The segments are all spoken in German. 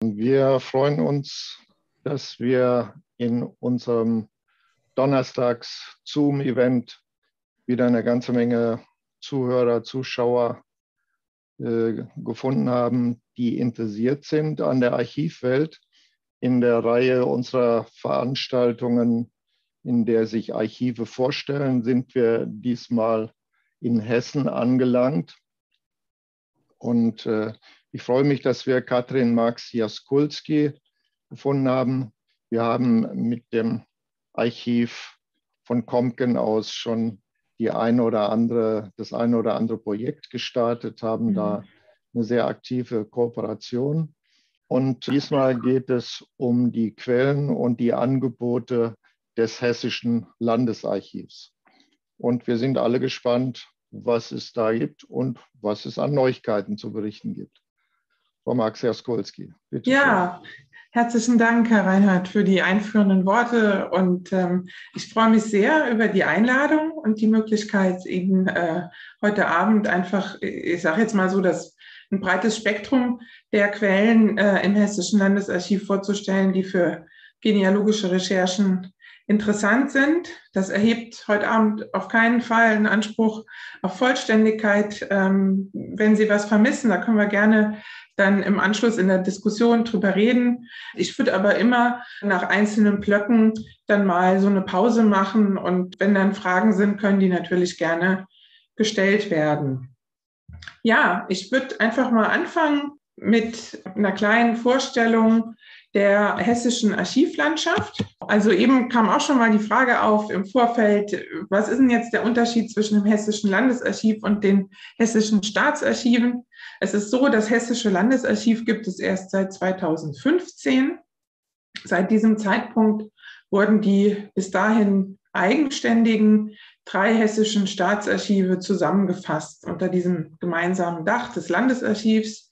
Wir freuen uns, dass wir in unserem Donnerstags-Zoom-Event wieder eine ganze Menge Zuhörer, Zuschauer gefunden haben, die interessiert sind an der Archivwelt. In der Reihe unserer Veranstaltungen, in der sich Archive vorstellen, sind wir diesmal in Hessen angelangt. Und ich freue mich, dass wir Katrin Marx-Jaskulski gefunden haben. Wir haben mit dem Archiv von Compken aus schon das ein oder andere Projekt gestartet, haben da eine sehr aktive Kooperation. Und diesmal geht es um die Quellen und die Angebote des Hessischen Landesarchivs. Und wir sind alle gespannt, was es da gibt und was es an Neuigkeiten zu berichten gibt. Frau Marx-Jaskulski, bitte. Ja, herzlichen Dank, Herr Reinhardt, für die einführenden Worte. Und ich freue mich sehr über die Einladung und die Möglichkeit, Ihnen heute Abend einfach, ich sage jetzt mal so, ein breites Spektrum der Quellen im Hessischen Landesarchiv vorzustellen, die für genealogische Recherchen interessant sind. Das erhebt heute Abend auf keinen Fall einen Anspruch auf Vollständigkeit. Wenn Sie was vermissen, da können wir gerne dann im Anschluss in der Diskussion drüber reden. Ich würde aber immer nach einzelnen Blöcken dann mal so eine Pause machen und wenn dann Fragen sind, können die natürlich gerne gestellt werden. Ja, ich würde einfach mal anfangen mit einer kleinen Vorstellung der hessischen Archivlandschaft. Also eben kam auch schon mal die Frage auf im Vorfeld, was ist denn jetzt der Unterschied zwischen dem Hessischen Landesarchiv und den hessischen Staatsarchiven? Es ist so, das Hessische Landesarchiv gibt es erst seit 2015. Seit diesem Zeitpunkt wurden die bis dahin eigenständigen 3 hessischen Staatsarchive zusammengefasst unter diesem gemeinsamen Dach des Landesarchivs.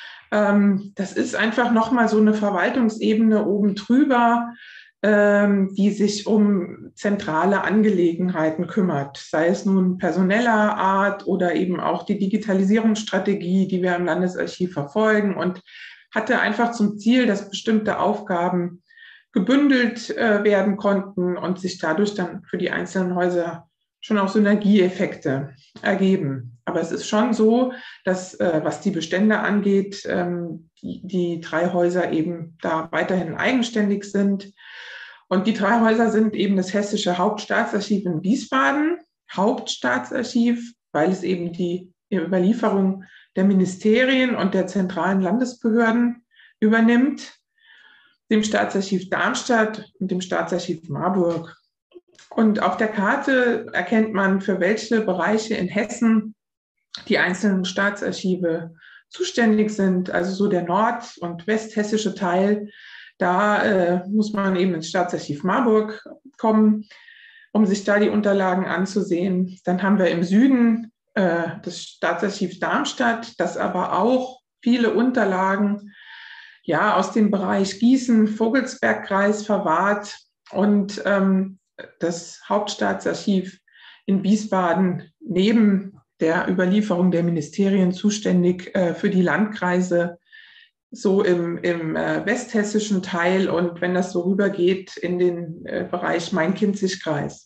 Das ist einfach nochmal so eine Verwaltungsebene oben drüber, die sich um zentrale Angelegenheiten kümmert, sei es nun personeller Art oder eben auch die Digitalisierungsstrategie, die wir im Landesarchiv verfolgen, und hatte einfach zum Ziel, dass bestimmte Aufgaben gebündelt werden konnten und sich dadurch dann für die einzelnen Häuser schon auch Synergieeffekte ergeben. Aber es ist schon so, dass, was die Bestände angeht, die 3 Häuser eben da weiterhin eigenständig sind. Und die 3 Häuser sind eben das Hessische Hauptstaatsarchiv in Wiesbaden, Hauptstaatsarchiv, weil es eben die Überlieferung der Ministerien und der zentralen Landesbehörden übernimmt, dem Staatsarchiv Darmstadt und dem Staatsarchiv Marburg. Und auf der Karte erkennt man, für welche Bereiche in Hessen die einzelnen Staatsarchive zuständig sind. Also so der nord- und westhessische Teil, da muss man eben ins Staatsarchiv Marburg kommen, um sich da die Unterlagen anzusehen. Dann haben wir im Süden das Staatsarchiv Darmstadt, das aber auch viele Unterlagen aus dem Bereich Gießen, Vogelsbergkreis verwahrt, und das Hauptstaatsarchiv in Wiesbaden neben der Überlieferung der Ministerien zuständig für die Landkreise, so im westhessischen Teil, und wenn das so rübergeht in den Bereich Main-Kinzig-Kreis.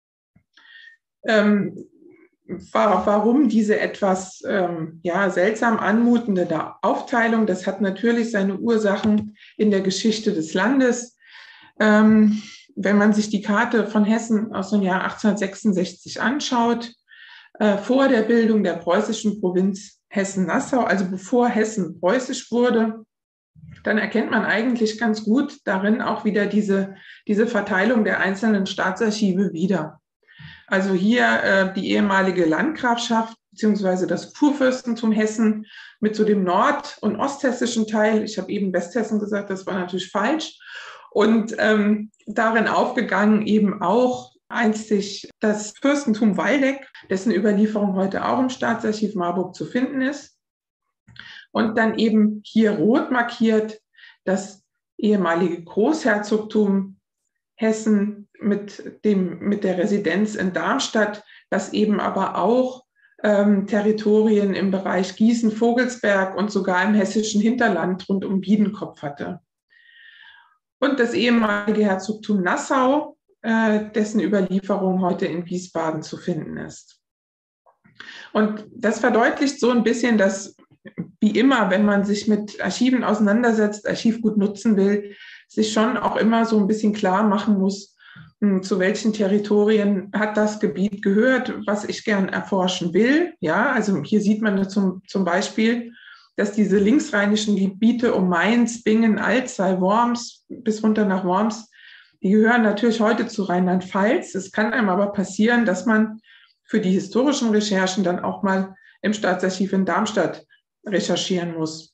Warum diese etwas seltsam anmutende Aufteilung? Das hat natürlich seine Ursachen in der Geschichte des Landes. Wenn man sich die Karte von Hessen aus dem Jahr 1866 anschaut, vor der Bildung der preußischen Provinz Hessen-Nassau, also bevor Hessen preußisch wurde, dann erkennt man eigentlich ganz gut darin auch wieder diese Verteilung der einzelnen Staatsarchive wieder. Also hier die ehemalige Landgrafschaft beziehungsweise das Kurfürstentum Hessen mit so dem nord- und osthessischen Teil. Ich habe eben Westhessen gesagt, das war natürlich falsch. Und darin aufgegangen eben auch einstig das Fürstentum Waldeck, dessen Überlieferung heute auch im Staatsarchiv Marburg zu finden ist. Und dann eben hier rot markiert das ehemalige Großherzogtum Hessen mit der Residenz in Darmstadt, das eben aber auch Territorien im Bereich Gießen, Vogelsberg und sogar im hessischen Hinterland rund um Biedenkopf hatte. Und das ehemalige Herzogtum Nassau, dessen Überlieferung heute in Wiesbaden zu finden ist. Und das verdeutlicht so ein bisschen, dass, wie immer, wenn man sich mit Archiven auseinandersetzt, Archivgut nutzen will, sich schon auch immer so ein bisschen klar machen muss, zu welchen Territorien hat das Gebiet gehört, was ich gern erforschen will. Ja, also hier sieht man zum Beispiel, dass diese linksrheinischen Gebiete um Mainz, Bingen, Alzey, Worms bis runter nach Worms, die gehören natürlich heute zu Rheinland-Pfalz. Es kann einem aber passieren, dass man für die historischen Recherchen dann auch mal im Staatsarchiv in Darmstadt recherchieren muss.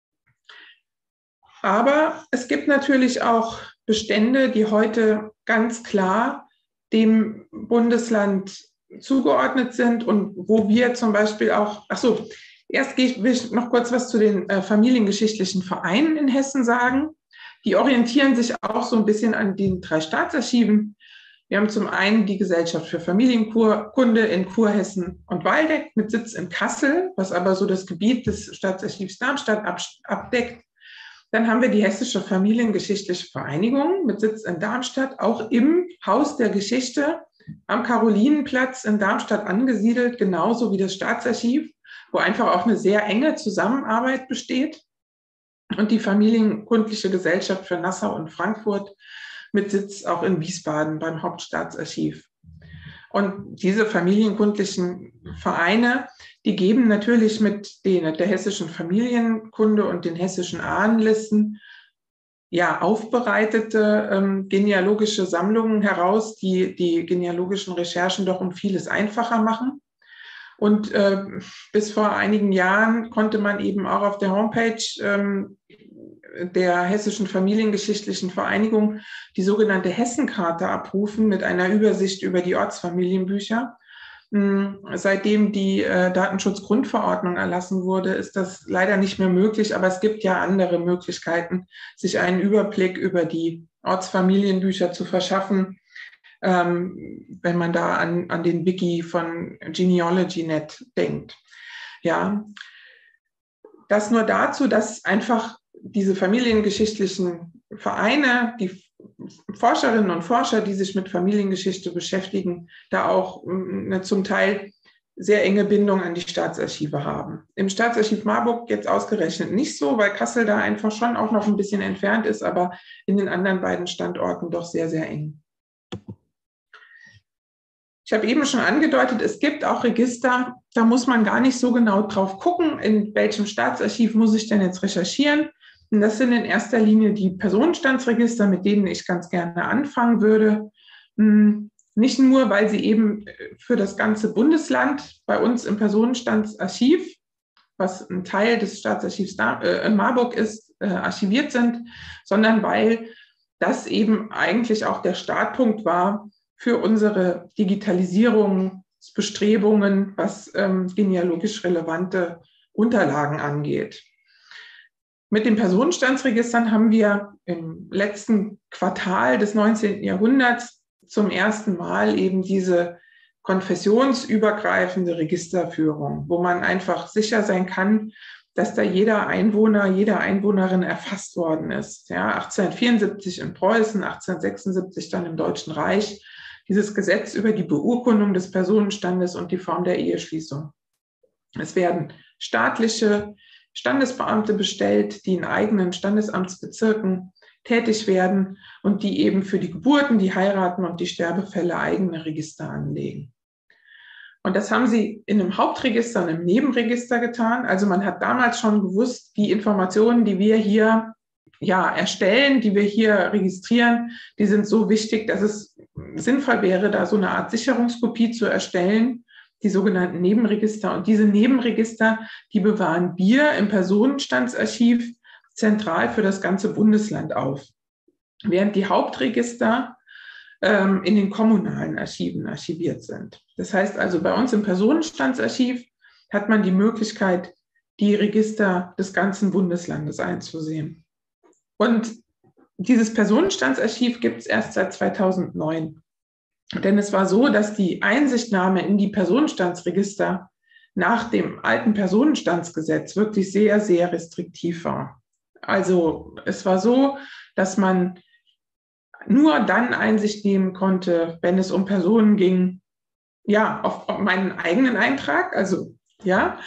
Aber es gibt natürlich auch Bestände, die heute ganz klar dem Bundesland zugeordnet sind und wo wir zum Beispiel auch, erst will ich noch kurz was zu den familiengeschichtlichen Vereinen in Hessen sagen. Die orientieren sich auch so ein bisschen an den 3 Staatsarchiven. Wir haben zum einen die Gesellschaft für Familienkunde in Kurhessen und Waldeck mit Sitz in Kassel, was aber so das Gebiet des Staatsarchivs Darmstadt abdeckt. Dann haben wir die Hessische Familiengeschichtliche Vereinigung mit Sitz in Darmstadt, auch im Haus der Geschichte am Karolinenplatz in Darmstadt angesiedelt, genauso wie das Staatsarchiv, wo einfach auch eine sehr enge Zusammenarbeit besteht. Und die Familienkundliche Gesellschaft für Nassau und Frankfurt mit Sitz auch in Wiesbaden beim Hauptstaatsarchiv. Und diese familienkundlichen Vereine, die geben natürlich mit der hessischen Familienkunde und den hessischen Ahnenlisten ja aufbereitete genealogische Sammlungen heraus, die die genealogischen Recherchen doch um vieles einfacher machen. Und bis vor einigen Jahren konnte man eben auch auf der Homepage der Hessischen Familiengeschichtlichen Vereinigung die sogenannte Hessenkarte abrufen mit einer Übersicht über die Ortsfamilienbücher. Seitdem die Datenschutzgrundverordnung erlassen wurde, ist das leider nicht mehr möglich, aber es gibt ja andere Möglichkeiten, sich einen Überblick über die Ortsfamilienbücher zu verschaffen, wenn man da an den Wiki von Genealogy.net denkt. Ja, das nur dazu, dass einfach diese familiengeschichtlichen Vereine, die Forscherinnen und Forscher, die sich mit Familiengeschichte beschäftigen, da auch eine zum Teil sehr enge Bindung an die Staatsarchive haben. Im Staatsarchiv Marburg jetzt ausgerechnet nicht so, weil Kassel da einfach schon auch noch ein bisschen entfernt ist, aber in den anderen beiden Standorten doch sehr, sehr eng. Ich habe eben schon angedeutet, es gibt auch Register, da muss man gar nicht so genau drauf gucken, in welchem Staatsarchiv muss ich denn jetzt recherchieren. Und das sind in erster Linie die Personenstandsregister, mit denen ich ganz gerne anfangen würde. Nicht nur, weil sie eben für das ganze Bundesland bei uns im Personenstandsarchiv, was ein Teil des Staatsarchivs Marburg ist, archiviert sind, sondern weil das eben eigentlich auch der Startpunkt war für unsere Digitalisierungsbestrebungen, was genealogisch relevante Unterlagen angeht. Mit den Personenstandsregistern haben wir im letzten Quartal des 19. Jahrhunderts zum ersten Mal eben diese konfessionsübergreifende Registerführung, wo man einfach sicher sein kann, dass da jeder Einwohner, jede Einwohnerin erfasst worden ist. Ja, 1874 in Preußen, 1876 dann im Deutschen Reich, dieses Gesetz über die Beurkundung des Personenstandes und die Form der Eheschließung. Es werden staatliche Standesbeamte bestellt, die in eigenen Standesamtsbezirken tätig werden und die eben für die Geburten, die Heiraten und die Sterbefälle eigene Register anlegen. Und das haben sie in einem Hauptregister und im Nebenregister getan. Also man hat damals schon gewusst, die Informationen, die wir hier erstellen, die wir hier registrieren, die sind so wichtig, dass es sinnvoll wäre, da so eine Art Sicherungskopie zu erstellen, die sogenannten Nebenregister. Und diese Nebenregister, die bewahren wir im Personenstandsarchiv zentral für das ganze Bundesland auf, während die Hauptregister in den kommunalen Archiven archiviert sind. Das heißt also, bei uns im Personenstandsarchiv hat man die Möglichkeit, die Register des ganzen Bundeslandes einzusehen. Und dieses Personenstandsarchiv gibt es erst seit 2009. Denn es war so, dass die Einsichtnahme in die Personenstandsregister nach dem alten Personenstandsgesetz wirklich sehr, sehr restriktiv war. Also es war so, dass man nur dann Einsicht nehmen konnte, wenn es um Personen ging, ja, auf meinen eigenen Eintrag, also ja,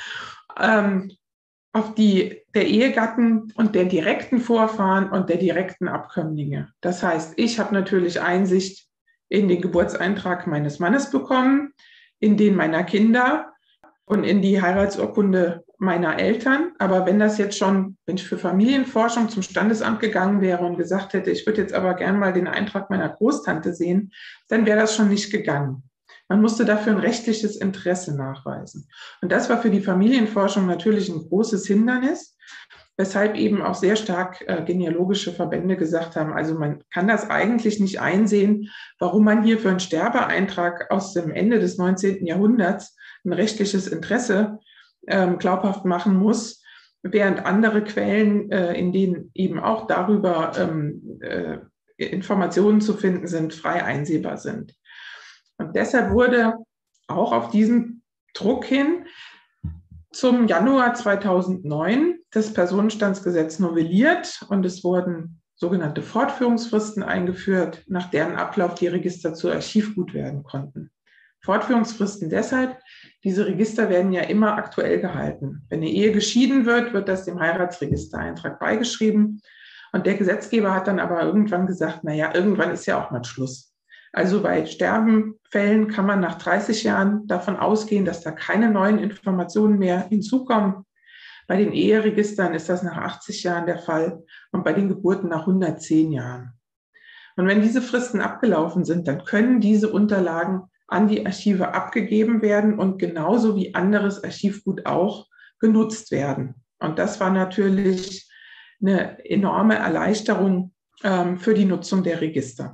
auf die der Ehegatten und der direkten Vorfahren und der direkten Abkömmlinge. Das heißt, ich habe natürlich Einsicht in den Geburtseintrag meines Mannes bekommen, in den meiner Kinder und in die Heiratsurkunde meiner Eltern. Aber wenn ich für Familienforschung zum Standesamt gegangen wäre und gesagt hätte, ich würde jetzt aber gern mal den Eintrag meiner Großtante sehen, dann wäre das schon nicht gegangen. Man musste dafür ein rechtliches Interesse nachweisen. Und das war für die Familienforschung natürlich ein großes Hindernis, weshalb eben auch sehr stark genealogische Verbände gesagt haben, also man kann das eigentlich nicht einsehen, warum man hier für einen Sterbeeintrag aus dem Ende des 19. Jahrhunderts ein rechtliches Interesse glaubhaft machen muss, während andere Quellen, in denen eben auch darüber Informationen zu finden sind, frei einsehbar sind. Und deshalb wurde auch auf diesen Druck hin zum Januar 2009 das Personenstandsgesetz novelliert und es wurden sogenannte Fortführungsfristen eingeführt, nach deren Ablauf die Register zu Archivgut werden konnten. Fortführungsfristen deshalb, diese Register werden ja immer aktuell gehalten. Wenn eine Ehe geschieden wird, wird das dem Heiratsregistereintrag beigeschrieben. Und der Gesetzgeber hat dann aber irgendwann gesagt, naja, irgendwann ist ja auch mal Schluss. Also bei Sterbenfällen kann man nach 30 Jahren davon ausgehen, dass da keine neuen Informationen mehr hinzukommen. Bei den Eheregistern ist das nach 80 Jahren der Fall und bei den Geburten nach 110 Jahren. Und wenn diese Fristen abgelaufen sind, dann können diese Unterlagen an die Archive abgegeben werden und genauso wie anderes Archivgut auch genutzt werden. Und das war natürlich eine enorme Erleichterung für die Nutzung der Register.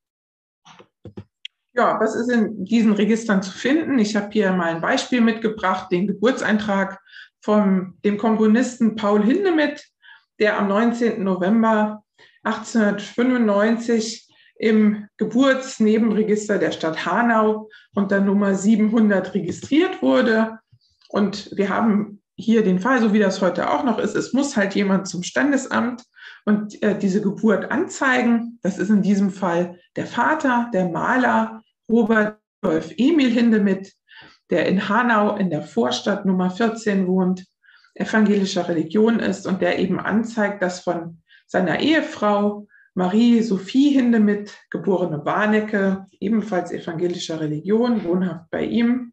Ja, was ist in diesen Registern zu finden? Ich habe hier mal ein Beispiel mitgebracht, den Geburtseintrag von dem Komponisten Paul Hindemith, der am 19. November 1895 im Geburtsnebenregister der Stadt Hanau unter Nummer 700 registriert wurde. Und wir haben hier den Fall, so wie das heute auch noch ist, es muss halt jemand zum Standesamt und diese Geburt anzeigen. Das ist in diesem Fall der Vater, der Maler Robert Rudolf Emil Hindemith, der in Hanau in der Vorstadt Nummer 14 wohnt, evangelischer Religion ist und der eben anzeigt, dass von seiner Ehefrau Marie-Sophie Hindemith, geborene Warnecke, ebenfalls evangelischer Religion, wohnhaft bei ihm,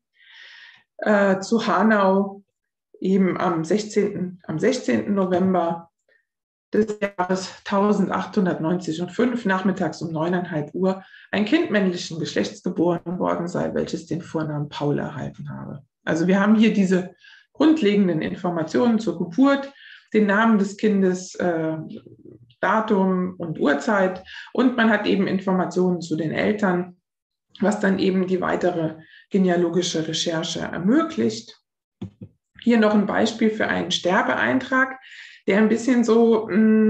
zu Hanau eben am 16. November des Jahres 1895 nachmittags um 9,5 Uhr ein Kind männlichen Geschlechts geboren worden sei, welches den Vornamen Paul erhalten habe. Also wir haben hier diese grundlegenden Informationen zur Geburt, den Namen des Kindes, Datum und Uhrzeit und man hat eben Informationen zu den Eltern, was dann eben die weitere genealogische Recherche ermöglicht. Hier noch ein Beispiel für einen Sterbeeintrag, der ein bisschen so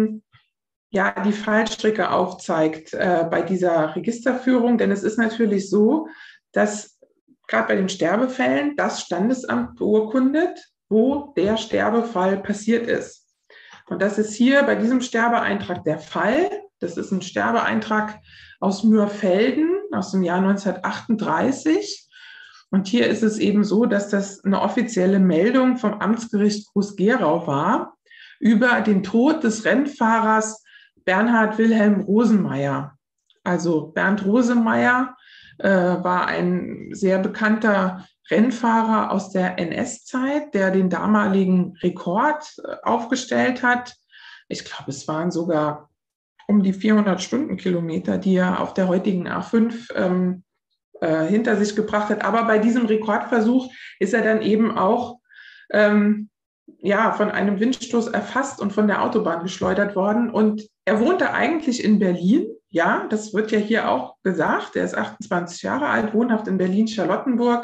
die Fallstricke aufzeigt bei dieser Registerführung. Denn es ist natürlich so, dass gerade bei den Sterbefällen das Standesamt beurkundet, wo der Sterbefall passiert ist. Und das ist hier bei diesem Sterbeeintrag der Fall. Das ist ein Sterbeeintrag aus Mürfelden aus dem Jahr 1938. Und hier ist es eben so, dass das eine offizielle Meldung vom Amtsgericht Groß-Gerau war über den Tod des Rennfahrers Bernhard Wilhelm Rosenmeier. Also Bernd Rosenmeier war ein sehr bekannter Rennfahrer aus der NS-Zeit, der den damaligen Rekord aufgestellt hat. Ich glaube, es waren sogar um die 400 Stundenkilometer, die er auf der heutigen A5 hinter sich gebracht hat. Aber bei diesem Rekordversuch ist er dann eben auch von einem Windstoß erfasst und von der Autobahn geschleudert worden. Und er wohnte eigentlich in Berlin. Ja, das wird ja hier auch gesagt. Er ist 28 Jahre alt, wohnhaft in Berlin-Charlottenburg,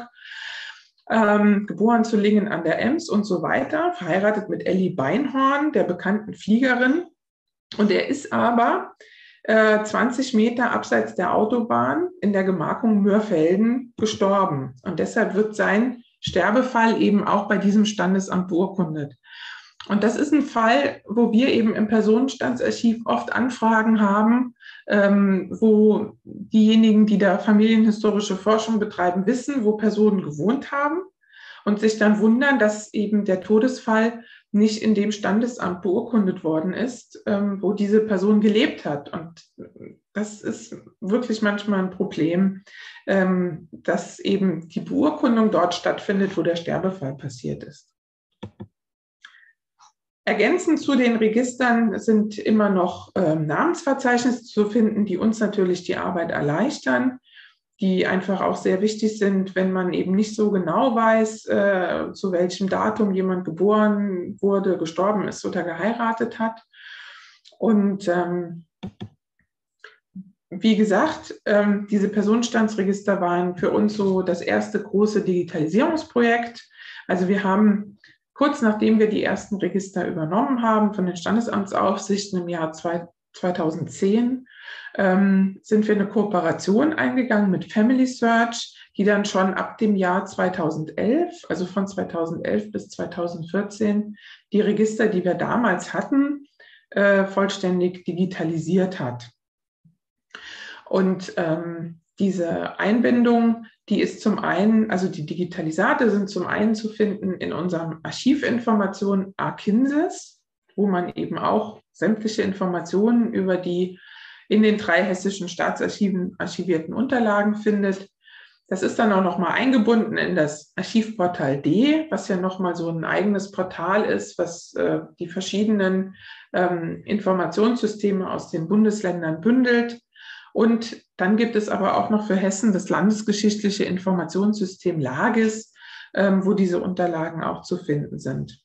geboren zu Lingen an der Ems und so weiter, verheiratet mit Elli Beinhorn, der bekannten Fliegerin. Und er ist aber 20 Meter abseits der Autobahn in der Gemarkung Mörfelden gestorben. Und deshalb wird sein Sterbefall eben auch bei diesem Standesamt beurkundet. Und das ist ein Fall, wo wir eben im Personenstandsarchiv oft Anfragen haben, wo diejenigen, die da familienhistorische Forschung betreiben, wissen, wo Personen gewohnt haben und sich dann wundern, dass eben der Todesfall nicht in dem Standesamt beurkundet worden ist, wo diese Person gelebt hat. Und das ist wirklich manchmal ein Problem, dass eben die Beurkundung dort stattfindet, wo der Sterbefall passiert ist. Ergänzend zu den Registern sind immer noch Namensverzeichnisse zu finden, die uns natürlich die Arbeit erleichtern, die einfach auch sehr wichtig sind, wenn man eben nicht so genau weiß, zu welchem Datum jemand geboren wurde, gestorben ist oder geheiratet hat. Und wie gesagt, diese Personenstandsregister waren für uns so das erste große Digitalisierungsprojekt. Also wir haben kurz nachdem wir die ersten Register übernommen haben von den Standesamtsaufsichten im Jahr 2010, sind wir eine Kooperation eingegangen mit Family Search, die dann schon ab dem Jahr 2011, also von 2011 bis 2014, die Register, die wir damals hatten, vollständig digitalisiert hat. Und diese Einbindung, die ist zum einen, also die Digitalisate sind zum einen zu finden in unserem Archivinformation Arkinsis, wo man eben auch sämtliche Informationen über die in den 3 hessischen Staatsarchiven archivierten Unterlagen findet. Das ist dann auch nochmal eingebunden in das Archivportal D, was ja nochmal so ein eigenes Portal ist, was die verschiedenen Informationssysteme aus den Bundesländern bündelt. Und dann gibt es aber auch noch für Hessen das landesgeschichtliche Informationssystem LAGIS, wo diese Unterlagen auch zu finden sind.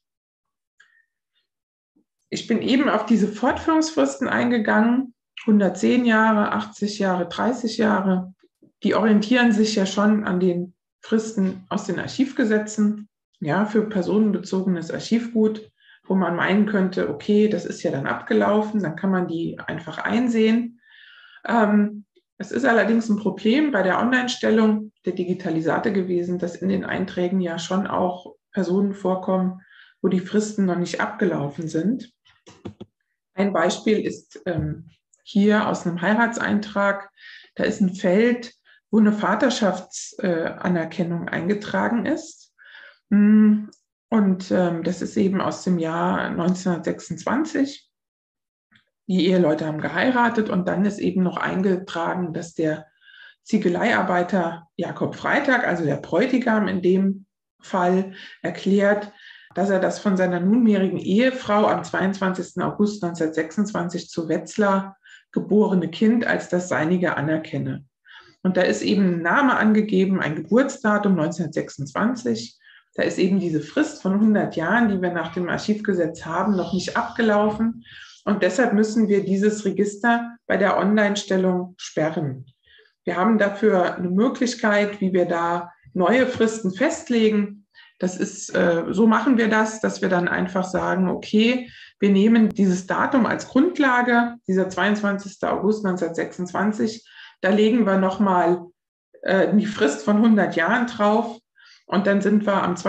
Ich bin eben auf diese Fortführungsfristen eingegangen, 110 Jahre, 80 Jahre, 30 Jahre. Die orientieren sich ja schon an den Fristen aus den Archivgesetzen, ja, für personenbezogenes Archivgut, wo man meinen könnte, okay, das ist ja dann abgelaufen, dann kann man die einfach einsehen. Es ist allerdings ein Problem bei der Online-Stellung der Digitalisate gewesen, dass in den Einträgen ja schon auch Personen vorkommen, wo die Fristen noch nicht abgelaufen sind. Ein Beispiel ist hier aus einem Heiratseintrag. Da ist ein Feld, wo eine Vaterschaftsanerkennung eingetragen ist. Und das ist eben aus dem Jahr 1926. Die Eheleute haben geheiratet und dann ist eben noch eingetragen, dass der Ziegeleiarbeiter Jakob Freitag, also der Bräutigam in dem Fall, erklärt, dass er das von seiner nunmehrigen Ehefrau am 22. August 1926 zu Wetzlar geborene Kind als das seinige anerkenne. Und da ist eben ein Name angegeben, ein Geburtsdatum 1926. Da ist eben diese Frist von 100 Jahren, die wir nach dem Archivgesetz haben, noch nicht abgelaufen. Und deshalb müssen wir dieses Register bei der Online-Stellung sperren. Wir haben dafür eine Möglichkeit, wie wir da neue Fristen festlegen. Das ist, so machen wir das, dass wir dann einfach sagen, okay, wir nehmen dieses Datum als Grundlage, dieser 22. August 1926, da legen wir nochmal die Frist von 100 Jahren drauf. Und dann sind wir am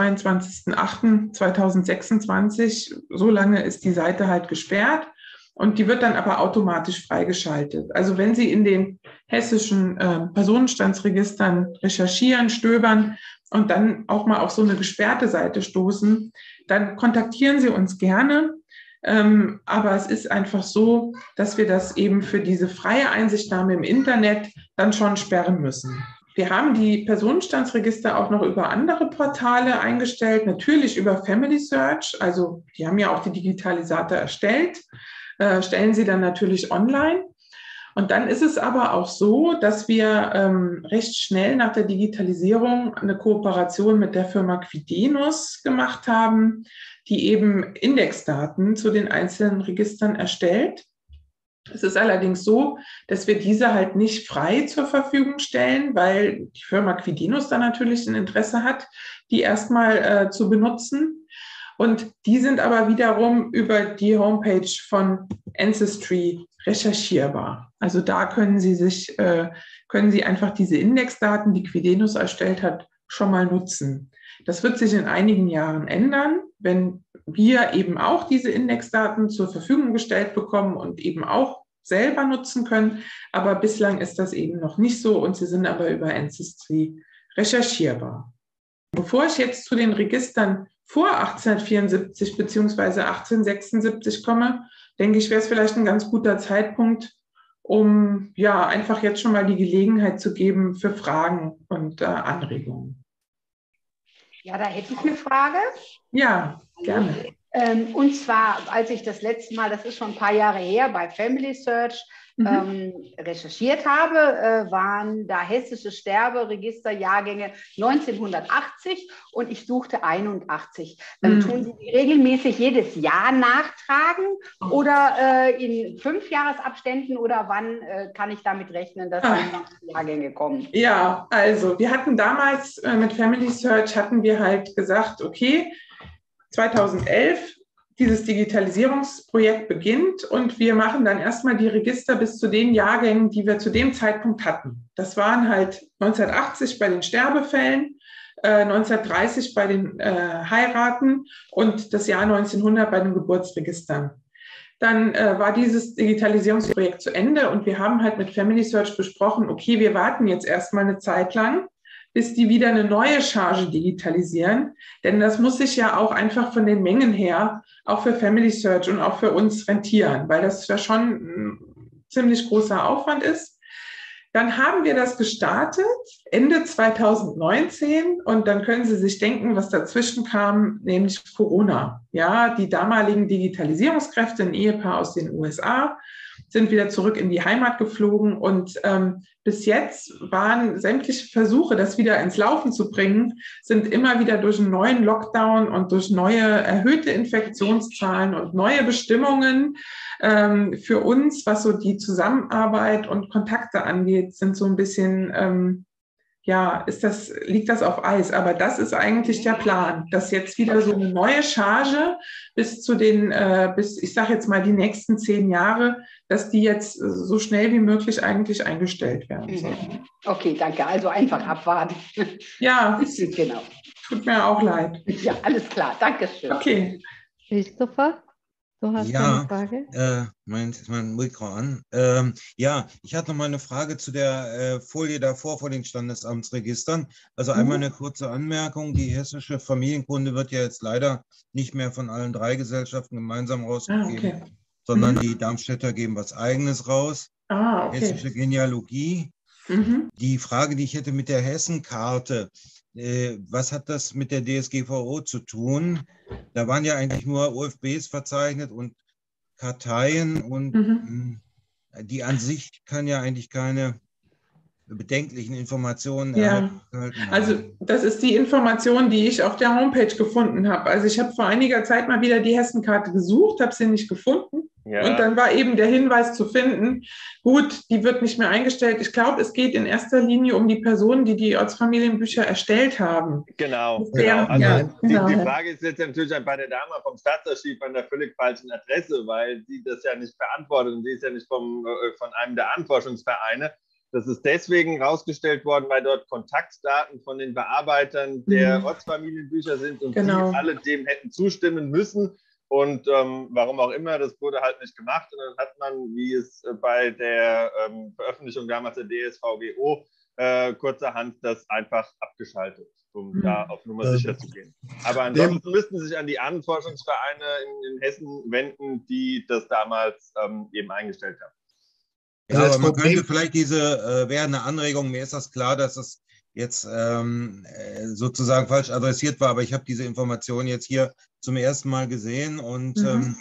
22.08.2026, so lange ist die Seite halt gesperrt. Und die wird dann aber automatisch freigeschaltet. Also wenn Sie in den hessischen Personenstandsregistern recherchieren, stöbern und dann auch mal auf so eine gesperrte Seite stoßen, dann kontaktieren Sie uns gerne. Aber es ist einfach so, dass wir das eben für diese freie Einsichtnahme im Internet dann schon sperren müssen. Wir haben die Personenstandsregister auch noch über andere Portale eingestellt, natürlich über Family Search. Also die haben ja auch die Digitalisate erstellt. Stellen sie dann natürlich online. Und dann ist es aber auch so, dass wir recht schnell nach der Digitalisierung eine Kooperation mit der Firma Quidenus gemacht haben, die eben Indexdaten zu den einzelnen Registern erstellt. Es ist allerdings so, dass wir diese halt nicht frei zur Verfügung stellen, weil die Firma Quidenus da natürlich ein Interesse hat, die erstmal zu benutzen. Und die sind aber wiederum über die Homepage von Ancestry recherchierbar. Also da können Sie einfach diese Indexdaten, die Quidenus erstellt hat, schon mal nutzen. Das wird sich in einigen Jahren ändern, wenn wir eben auch diese Indexdaten zur Verfügung gestellt bekommen und eben auch selber nutzen können. Aber bislang ist das eben noch nicht so und sie sind aber über Ancestry recherchierbar. Bevor ich jetzt zu den Registern vor 1874 bzw. 1876 komme, denke ich, wäre es vielleicht ein ganz guter Zeitpunkt, um ja einfach jetzt schon mal die Gelegenheit zu geben für Fragen und Anregungen. Ja, da hätte ich eine Frage. Ja, gerne. Und zwar, als ich das letzte Mal, das ist schon ein paar Jahre her, bei Family Search recherchiert habe, waren da hessische Sterberegisterjahrgänge 1980 und ich suchte 81. Tun Sie die regelmäßig jedes Jahr nachtragen oder in 5-Jahresabständen oder wann kann ich damit rechnen, dass die Jahrgänge kommen? Ja, also wir hatten damals mit Family Search hatten wir halt gesagt, okay, 2011 dieses Digitalisierungsprojekt beginnt und wir machen dann erstmal die Register bis zu den Jahrgängen, die wir zu dem Zeitpunkt hatten. Das waren halt 1980 bei den Sterbefällen, 1930 bei den Heiraten und das Jahr 1900 bei den Geburtsregistern. Dann war dieses Digitalisierungsprojekt zu Ende und wir haben halt mit Family Search besprochen, okay, wir warten jetzt erstmal eine Zeit lang, bis die wieder eine neue Charge digitalisieren. Denn das muss sich ja auch einfach von den Mengen her auch für Family Search und auch für uns rentieren, weil das ja schon ein ziemlich großer Aufwand ist. Dann haben wir das gestartet, Ende 2019. Und dann können Sie sich denken, was dazwischen kam, nämlich Corona. Ja, die damaligen Digitalisierungskräfte, ein Ehepaar aus den USA, sind wieder zurück in die Heimat geflogen und bis jetzt waren sämtliche Versuche, das wieder ins Laufen zu bringen, sind immer wieder durch einen neuen Lockdown und durch neue erhöhte Infektionszahlen und neue Bestimmungen für uns, was so die Zusammenarbeit und Kontakte angeht, sind so ein bisschen liegt das auf Eis. Aber das ist eigentlich der Plan, dass jetzt wieder so eine neue Charge bis ich sage jetzt mal die nächsten 10 Jahre, dass die jetzt so schnell wie möglich eigentlich eingestellt werden sollen. Okay, danke. Also einfach abwarten. Ja, genau. Tut mir auch leid. Ja, alles klar. Dankeschön. Okay. Christopher? Du hast eine Frage? Mein Mikro an. Ich hatte noch mal eine Frage zu der Folie davor vor den Standesamtsregistern. Also einmal eine kurze Anmerkung. Die hessische Familienkunde wird ja jetzt leider nicht mehr von allen 3 Gesellschaften gemeinsam rausgegeben, sondern die Darmstädter geben was Eigenes raus. Hessische Genealogie. Die Frage, die ich hätte mit der Hessenkarte, was hat das mit der DSGVO zu tun? Da waren ja eigentlich nur OFBs verzeichnet und Karteien und die an sich kann ja eigentlich keine bedenklichen Informationen erhalten haben. Also das ist die Information, die ich auf der Homepage gefunden habe. Also ich habe vor einiger Zeit mal wieder die Hessenkarte gesucht, habe sie nicht gefunden. Ja. Und dann war eben der Hinweis zu finden, gut, die wird nicht mehr eingestellt. Ich glaube, es geht in erster Linie um die Personen, die die Ortsfamilienbücher erstellt haben. Genau. Also die Frage ist jetzt natürlich bei der Dame vom Staatsarchiv an der völlig falschen Adresse, weil sie das ja nicht beantwortet und sie ist ja nicht von einem der Ahnenforschungsvereine. Das ist deswegen rausgestellt worden, weil dort Kontaktdaten von den Bearbeitern der Ortsfamilienbücher sind und die alle dem hätten zustimmen müssen. Und warum auch immer, das wurde halt nicht gemacht. Und dann hat man, wie es bei der Veröffentlichung damals der DSVGO kurzerhand das einfach abgeschaltet, um da auf Nummer sicher zu gehen. Aber ansonsten müssten sich an die Ahnenforschungsvereine in Hessen wenden, die das damals eben eingestellt haben. Ja, aber man könnte vielleicht wäre eine Anregung, mir ist das klar, dass das jetzt sozusagen falsch adressiert war, aber ich habe diese Information jetzt hier zum ersten Mal gesehen und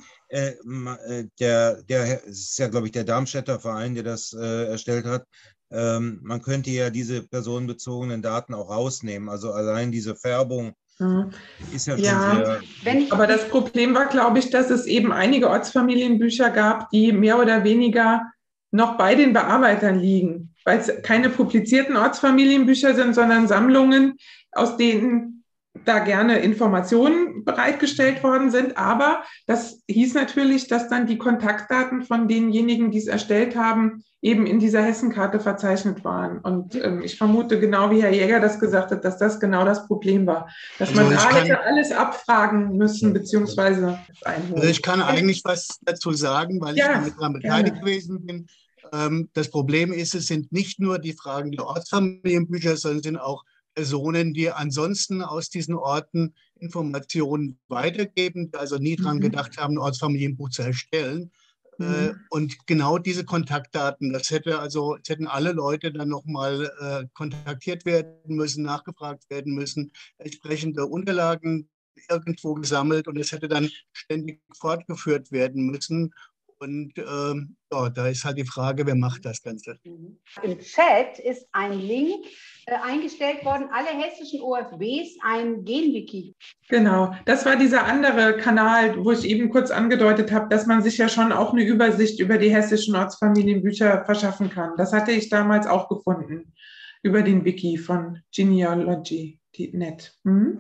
es ist ja, glaube ich, der Darmstädter Verein, der das erstellt hat. Man könnte ja diese personenbezogenen Daten auch rausnehmen, also allein diese Färbung ist ja schon sehr... Aber das Problem war, glaube ich, dass es eben einige Ortsfamilienbücher gab, die mehr oder weniger noch bei den Bearbeitern liegen, weil es keine publizierten Ortsfamilienbücher sind, sondern Sammlungen, aus denen da gerne Informationen bereitgestellt worden sind, aber das hieß natürlich, dass dann die Kontaktdaten von denjenigen, die es erstellt haben, eben in dieser Hessenkarte verzeichnet waren. Und ich vermute, genau wie Herr Jäger das gesagt hat, dass das genau das Problem war, dass man da hätte alles abfragen müssen, beziehungsweise einholen. Also ich kann eigentlich was dazu sagen, weil ich damit daran beteiligt gewesen bin. Das Problem ist, es sind nicht nur die Fragen der Ortsfamilienbücher, sondern es sind auch Personen, die ansonsten aus diesen Orten Informationen weitergeben, die also nie daran gedacht haben, ein Ortsfamilienbuch zu erstellen. Und genau diese Kontaktdaten, es hätten alle Leute dann nochmal kontaktiert werden müssen, nachgefragt werden müssen, entsprechende Unterlagen irgendwo gesammelt und es hätte dann ständig fortgeführt werden müssen. Und da ist halt die Frage, wer macht das Ganze? Im Chat ist ein Link eingestellt worden, alle hessischen OFBs ein Genwiki. Genau, das war dieser andere Kanal, wo ich eben kurz angedeutet habe, dass man sich ja schon auch eine Übersicht über die hessischen Ortsfamilienbücher verschaffen kann. Das hatte ich damals auch gefunden, über den Wiki von Genealogy.net.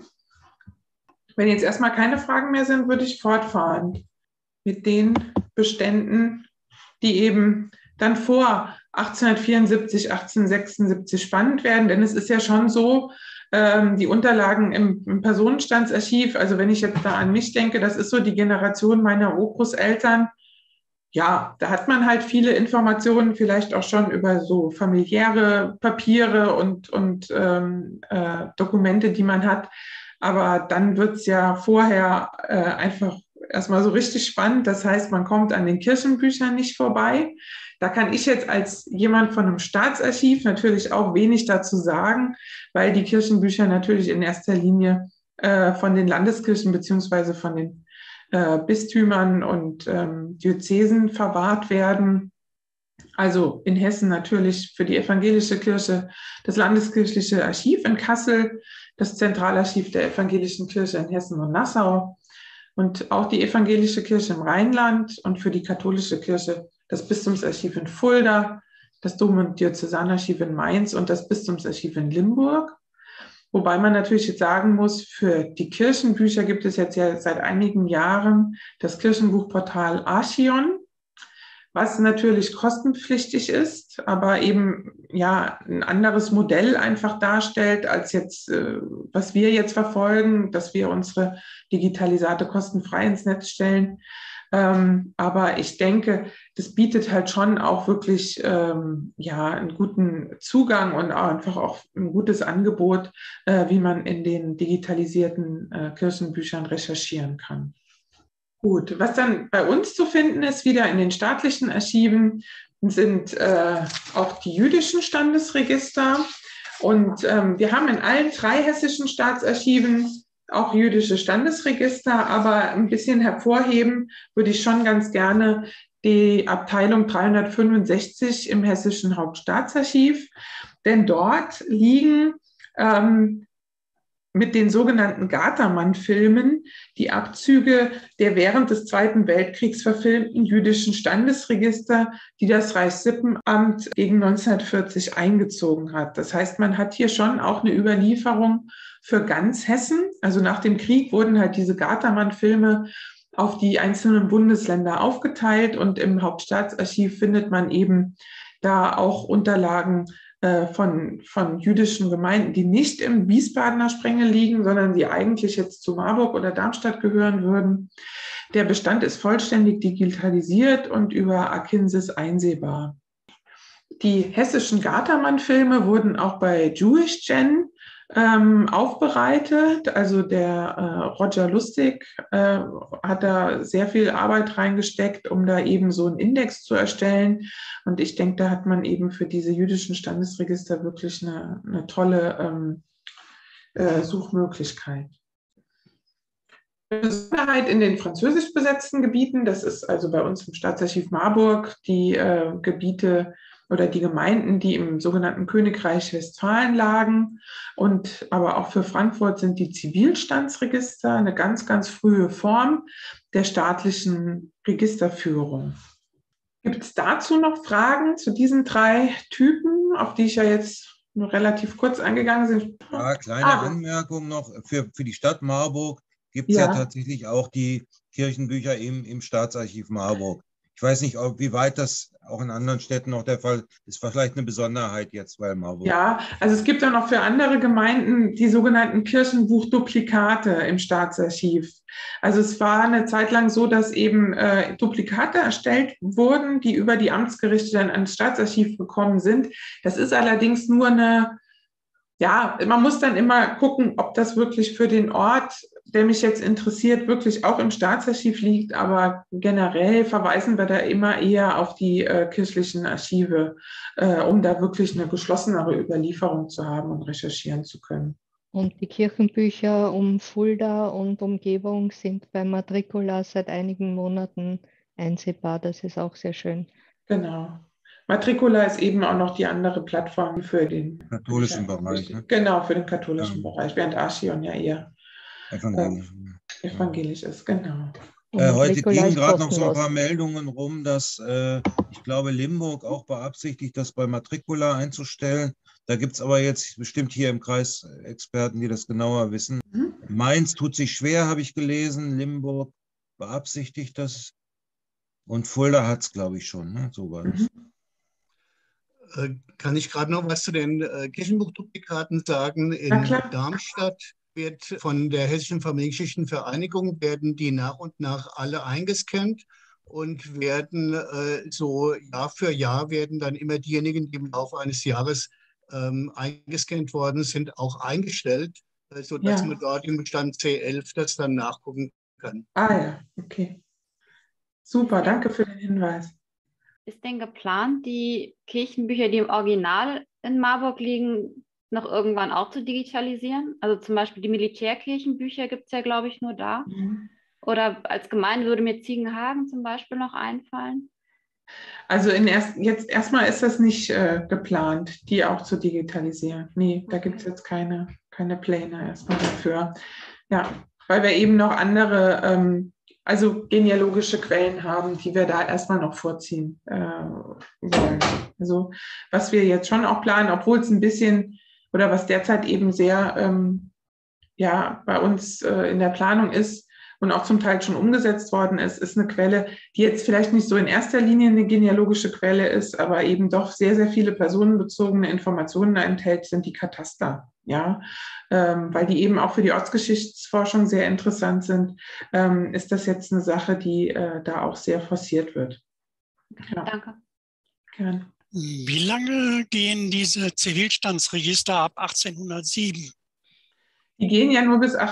Wenn jetzt erstmal keine Fragen mehr sind, würde ich fortfahren mit den Beständen, die eben dann vor 1874, 1876 spannend werden. Denn es ist ja schon so, die Unterlagen im Personenstandsarchiv, also wenn ich jetzt da an mich denke, das ist so die Generation meiner Urgroßeltern. Ja, da hat man halt viele Informationen, vielleicht auch schon über so familiäre Papiere und Dokumente, die man hat. Aber dann wird es ja vorher einfach erstmal so richtig spannend. Das heißt, man kommt an den Kirchenbüchern nicht vorbei. Da kann ich jetzt als jemand von einem Staatsarchiv natürlich auch wenig dazu sagen, weil die Kirchenbücher natürlich in erster Linie von den Landeskirchen beziehungsweise von den Bistümern und Diözesen verwahrt werden. Also in Hessen natürlich für die evangelische Kirche das Landeskirchliche Archiv in Kassel, das Zentralarchiv der evangelischen Kirche in Hessen und Nassau und auch die evangelische Kirche im Rheinland und für die katholische Kirche das Bistumsarchiv in Fulda, das Dom- und Diözesanarchiv in Mainz und das Bistumsarchiv in Limburg. Wobei man natürlich jetzt sagen muss, für die Kirchenbücher gibt es jetzt ja seit einigen Jahren das Kirchenbuchportal Archion, was natürlich kostenpflichtig ist, aber eben ja ein anderes Modell einfach darstellt, als jetzt, was wir jetzt verfolgen, dass wir unsere Digitalisate kostenfrei ins Netz stellen. Aber ich denke, das bietet halt schon auch wirklich einen guten Zugang und auch einfach auch ein gutes Angebot, wie man in den digitalisierten Kirchenbüchern recherchieren kann. Gut, was dann bei uns zu finden ist, wieder in den staatlichen Archiven, sind auch die jüdischen Standesregister. Und wir haben in allen 3 hessischen Staatsarchiven auch jüdische Standesregister, aber ein bisschen hervorheben würde ich schon ganz gerne die Abteilung 365 im Hessischen Hauptstaatsarchiv, denn dort liegen mit den sogenannten Gatermann-Filmen die Abzüge der während des Zweiten Weltkriegs verfilmten jüdischen Standesregister, die das Reichssippenamt gegen 1940 eingezogen hat. Das heißt, man hat hier schon auch eine Überlieferung für ganz Hessen. Also nach dem Krieg wurden halt diese Gatermann-Filme auf die einzelnen Bundesländer aufgeteilt und im Hauptstaatsarchiv findet man eben da auch Unterlagen von jüdischen Gemeinden, die nicht im Wiesbadener Sprengel liegen, sondern die eigentlich jetzt zu Marburg oder Darmstadt gehören würden. Der Bestand ist vollständig digitalisiert und über Akinsis einsehbar. Die hessischen Gatermann-Filme wurden auch bei JewishGen aufbereitet. Also der Roger Lustig hat da sehr viel Arbeit reingesteckt, um da eben so einen Index zu erstellen. Und ich denke, da hat man eben für diese jüdischen Standesregister wirklich eine tolle Suchmöglichkeit. Besonderheit in den französisch besetzten Gebieten, das ist also bei uns im Staatsarchiv Marburg, die Gebiete oder die Gemeinden, die im sogenannten Königreich Westfalen lagen. Und aber auch für Frankfurt sind die Zivilstandsregister eine ganz, ganz frühe Form der staatlichen Registerführung. Gibt es dazu noch Fragen zu diesen 3 Typen, auf die ich ja jetzt nur relativ kurz eingegangen sind. Ja, kleine Anmerkung noch. Für die Stadt Marburg gibt es ja tatsächlich auch die Kirchenbücher im Staatsarchiv Marburg. Ich weiß nicht, wie weit das auch in anderen Städten noch der Fall ist. Vielleicht eine Besonderheit jetzt bei Marburg. Ja, also es gibt auch noch für andere Gemeinden die sogenannten Kirchenbuchduplikate im Staatsarchiv. Also es war eine Zeit lang so, dass eben Duplikate erstellt wurden, die über die Amtsgerichte dann ans Staatsarchiv gekommen sind. Das ist allerdings nur man muss dann immer gucken, ob das wirklich für den Ort, der mich jetzt interessiert, wirklich auch im Staatsarchiv liegt. Aber generell verweisen wir da immer eher auf die kirchlichen Archive, um da wirklich eine geschlossenere Überlieferung zu haben und recherchieren zu können. Und die Kirchenbücher um Fulda und Umgebung sind bei Matricula seit einigen Monaten einsehbar. Das ist auch sehr schön. Genau. Matricula ist eben auch noch die andere Plattform für den katholischen Bereich. Ne? Genau, für den katholischen Bereich, während Archion ja eher evangelisch ist, genau. Heute gingen gerade noch so ein paar Meldungen rum, dass ich glaube, Limburg auch beabsichtigt, das bei Matricula einzustellen. Da gibt es aber jetzt bestimmt hier im Kreis Experten, die das genauer wissen. Mainz tut sich schwer, habe ich gelesen. Limburg beabsichtigt das. Und Fulda hat es, glaube ich, schon. Ne? So war das. Kann ich gerade noch was zu den Kirchenbuchduplikaten sagen? In Darmstadt wird von der Hessischen Familiengeschichtenvereinigung werden die nach und nach alle eingescannt und werden so Jahr für Jahr werden dann immer diejenigen, die im Laufe eines Jahres eingescannt worden sind, auch eingestellt, sodass man dort im Bestand C11 das dann nachgucken kann. Ja, okay. Super, danke für den Hinweis. Ist denn geplant, die Kirchenbücher, die im Original in Marburg liegen, noch irgendwann auch zu digitalisieren? Also zum Beispiel die Militärkirchenbücher gibt es ja, glaube ich, nur da. Oder als Gemeinde würde mir Ziegenhagen zum Beispiel noch einfallen. Also jetzt erstmal ist das nicht geplant, die auch zu digitalisieren. Nee, da gibt es jetzt keine Pläne erstmal dafür. Ja, weil wir eben noch andere genealogische Quellen haben, die wir da erstmal noch vorziehen wollen. Also was wir jetzt schon auch planen, obwohl es ein bisschen oder was derzeit eben sehr bei uns in der Planung ist und auch zum Teil schon umgesetzt worden ist, ist eine Quelle, die jetzt vielleicht nicht so in erster Linie eine genealogische Quelle ist, aber eben doch sehr, sehr viele personenbezogene Informationen enthält, sind die Kataster. Ja, weil die eben auch für die Ortsgeschichtsforschung sehr interessant sind, ist das jetzt eine Sache, die da auch sehr forciert wird. Ja. Danke. Gerne. Wie lange gehen diese Zivilstandsregister ab 1807? Die gehen ja nur bis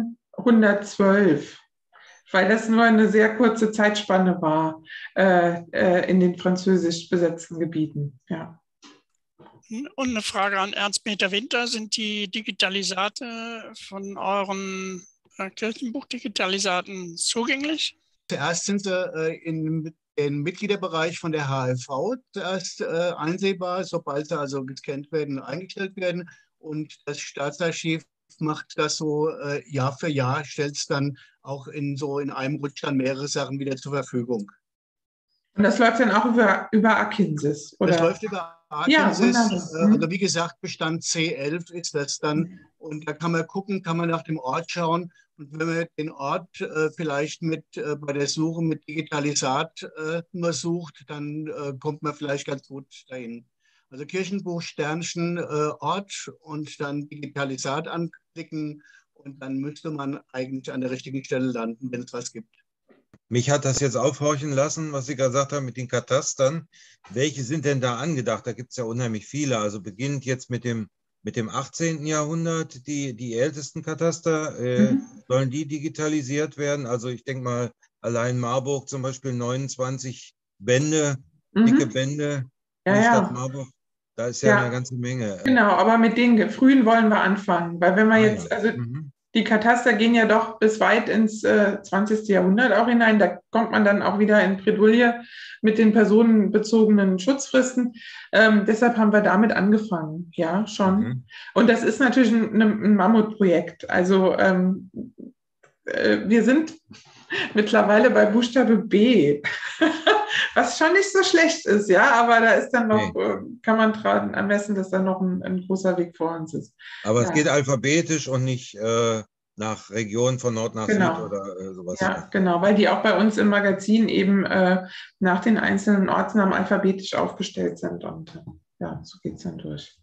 1812, weil das nur eine sehr kurze Zeitspanne war in den französisch besetzten Gebieten. Ja. Und eine Frage an Ernst-Peter Winter. Sind die Digitalisate von euren Kirchenbuch-Digitalisaten zugänglich? Zuerst sind sie im Mitgliederbereich von der HLV zuerst einsehbar, sobald sie also gescannt werden und eingestellt werden. Und das Staatsarchiv macht das so Jahr für Jahr, stellt es dann auch in einem Rutsch dann mehrere Sachen wieder zur Verfügung. Und das läuft dann auch über Akinsis, oder? Das läuft über Akinsis. Ja, also wie gesagt, Bestand C11 ist das dann. Und da kann man gucken, kann man nach dem Ort schauen. Und wenn man den Ort vielleicht bei der Suche mit Digitalisat nur sucht, dann kommt man vielleicht ganz gut dahin. Also Kirchenbuch, Sternchen, Ort und dann Digitalisat anklicken. Und dann müsste man eigentlich an der richtigen Stelle landen, wenn es was gibt. Mich hat das jetzt aufhorchen lassen, was Sie gesagt haben mit den Katastern. Welche sind denn da angedacht? Da gibt es ja unheimlich viele. Also beginnt jetzt mit dem 18. Jahrhundert die ältesten Kataster. Sollen die digitalisiert werden? Also ich denke mal, allein Marburg zum Beispiel 29 Bände, dicke Bände. Ja, Stadt Marburg. Da ist ja eine ganze Menge. Genau, aber mit den frühen wollen wir anfangen. Weil wenn wir die Kataster gehen ja doch bis weit ins 20. Jahrhundert auch hinein. Da kommt man dann auch wieder in Bredouille mit den personenbezogenen Schutzfristen. Deshalb haben wir damit angefangen. Ja, schon. Und das ist natürlich ein Mammutprojekt. Also wir sind mittlerweile bei Buchstabe B, was schon nicht so schlecht ist, ja, aber da ist dann noch, kann man dran ermessen, dass da noch ein großer Weg vor uns ist. Aber es geht alphabetisch und nicht nach Region von Nord nach Süd oder sowas. Ja, genau, weil die auch bei uns im Magazin eben nach den einzelnen Ortsnamen alphabetisch aufgestellt sind und ja, so geht es dann durch.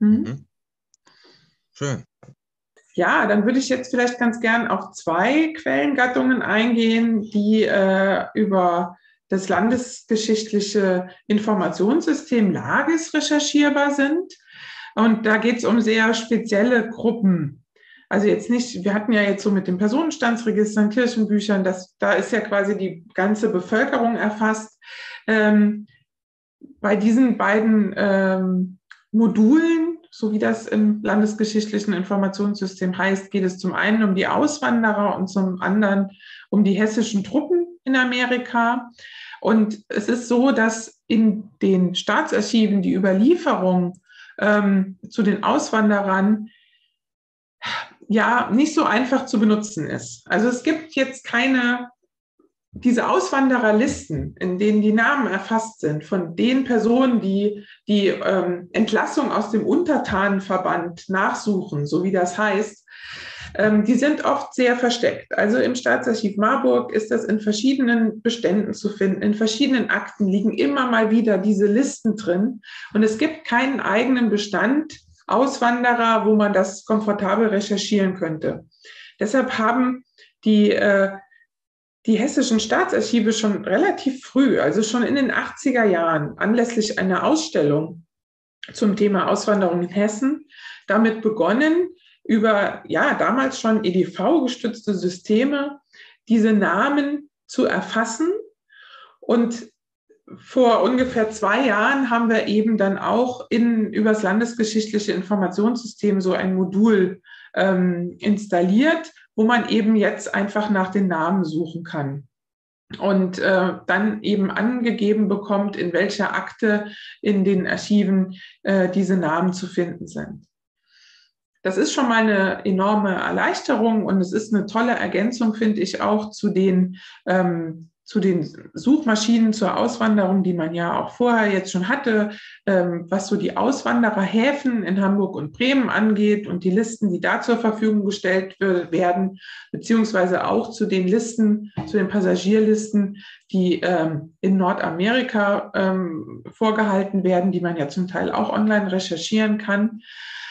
Schön. Ja, dann würde ich jetzt vielleicht ganz gern auf 2 Quellengattungen eingehen, die über das landesgeschichtliche Informationssystem LAGES recherchierbar sind. Und da geht es um sehr spezielle Gruppen. Also jetzt nicht, wir hatten ja jetzt so mit den Personenstandsregistern, Kirchenbüchern, da ist ja quasi die ganze Bevölkerung erfasst. Bei diesen beiden Modulen, so wie das im landesgeschichtlichen Informationssystem heißt, geht es zum einen um die Auswanderer und zum anderen um die hessischen Truppen in Amerika. Und es ist so, dass in den Staatsarchiven die Überlieferung zu den Auswanderern ja nicht so einfach zu benutzen ist. Also es gibt jetzt diese Auswandererlisten, in denen die Namen erfasst sind von den Personen, die die Entlassung aus dem Untertanenverband nachsuchen, so wie das heißt, die sind oft sehr versteckt. Also im Staatsarchiv Marburg ist das in verschiedenen Beständen zu finden. In verschiedenen Akten liegen immer mal wieder diese Listen drin. Und es gibt keinen eigenen Bestand Auswanderer, wo man das komfortabel recherchieren könnte. Deshalb haben die hessischen Staatsarchive schon relativ früh, also schon in den 80er Jahren, anlässlich einer Ausstellung zum Thema Auswanderung in Hessen, damit begonnen, über damals schon EDV-gestützte Systeme diese Namen zu erfassen. Und vor ungefähr 2 Jahren haben wir eben dann auch über das landesgeschichtliche Informationssystem so ein Modul installiert, wo man eben jetzt einfach nach den Namen suchen kann und dann eben angegeben bekommt, in welcher Akte in den Archiven diese Namen zu finden sind. Das ist schon mal eine enorme Erleichterung und es ist eine tolle Ergänzung, finde ich, auch zu den Suchmaschinen zur Auswanderung, die man ja auch vorher jetzt schon hatte, was so die Auswandererhäfen in Hamburg und Bremen angeht und die Listen, die da zur Verfügung gestellt werden, beziehungsweise auch zu den Listen, zu den Passagierlisten, die in Nordamerika vorgehalten werden, die man ja zum Teil auch online recherchieren kann.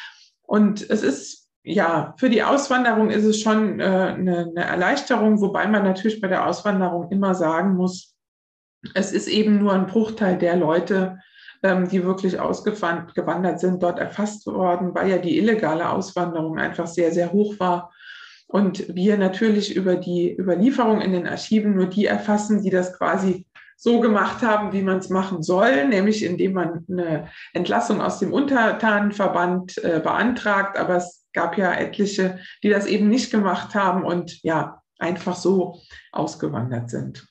Und es ist, für die Auswanderung ist es schon eine Erleichterung, wobei man natürlich bei der Auswanderung immer sagen muss, es ist eben nur ein Bruchteil der Leute, die wirklich ausgewandert sind, dort erfasst worden, weil ja die illegale Auswanderung einfach sehr, sehr hoch war. Und wir natürlich über die Überlieferung in den Archiven nur die erfassen, die das quasi so gemacht haben, wie man es machen soll, nämlich indem man eine Entlassung aus dem Untertanenverband beantragt. Aber es gab ja etliche, die das eben nicht gemacht haben und einfach so ausgewandert sind.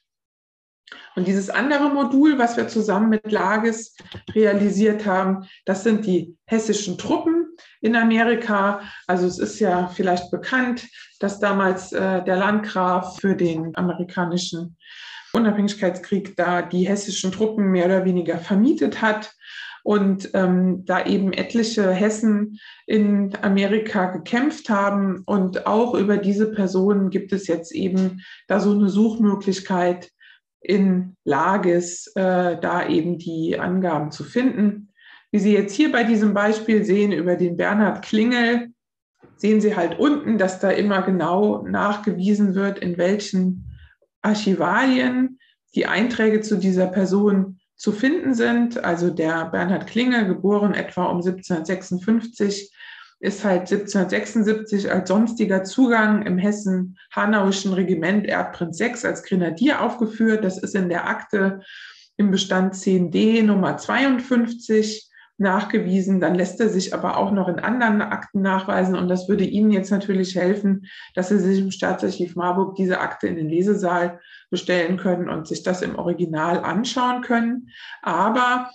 Und dieses andere Modul, was wir zusammen mit LAGES realisiert haben, das sind die hessischen Truppen in Amerika. Also es ist ja vielleicht bekannt, dass damals der Landgraf für den amerikanischen Unabhängigkeitskrieg da die hessischen Truppen mehr oder weniger vermietet hat und da eben etliche Hessen in Amerika gekämpft haben. Und auch über diese Personen gibt es jetzt eben da so eine Suchmöglichkeit in LAGES, da eben die Angaben zu finden. Wie Sie jetzt hier bei diesem Beispiel sehen über den Bernhard Klingel, sehen Sie halt unten, dass da immer genau nachgewiesen wird, in welchen Archivalien die Einträge zu dieser Person zu finden sind. Also der Bernhard Klingel, geboren etwa um 1756, ist halt 1776 als sonstiger Zugang im Hessen-Hanauischen Regiment Erbprinz 6 als Grenadier aufgeführt. Das ist in der Akte im Bestand 10d Nummer 52 nachgewiesen. Dann lässt er sich aber auch noch in anderen Akten nachweisen und das würde Ihnen jetzt natürlich helfen, dass Sie sich im Staatsarchiv Marburg diese Akte in den Lesesaal bestellen können und sich das im Original anschauen können. Aber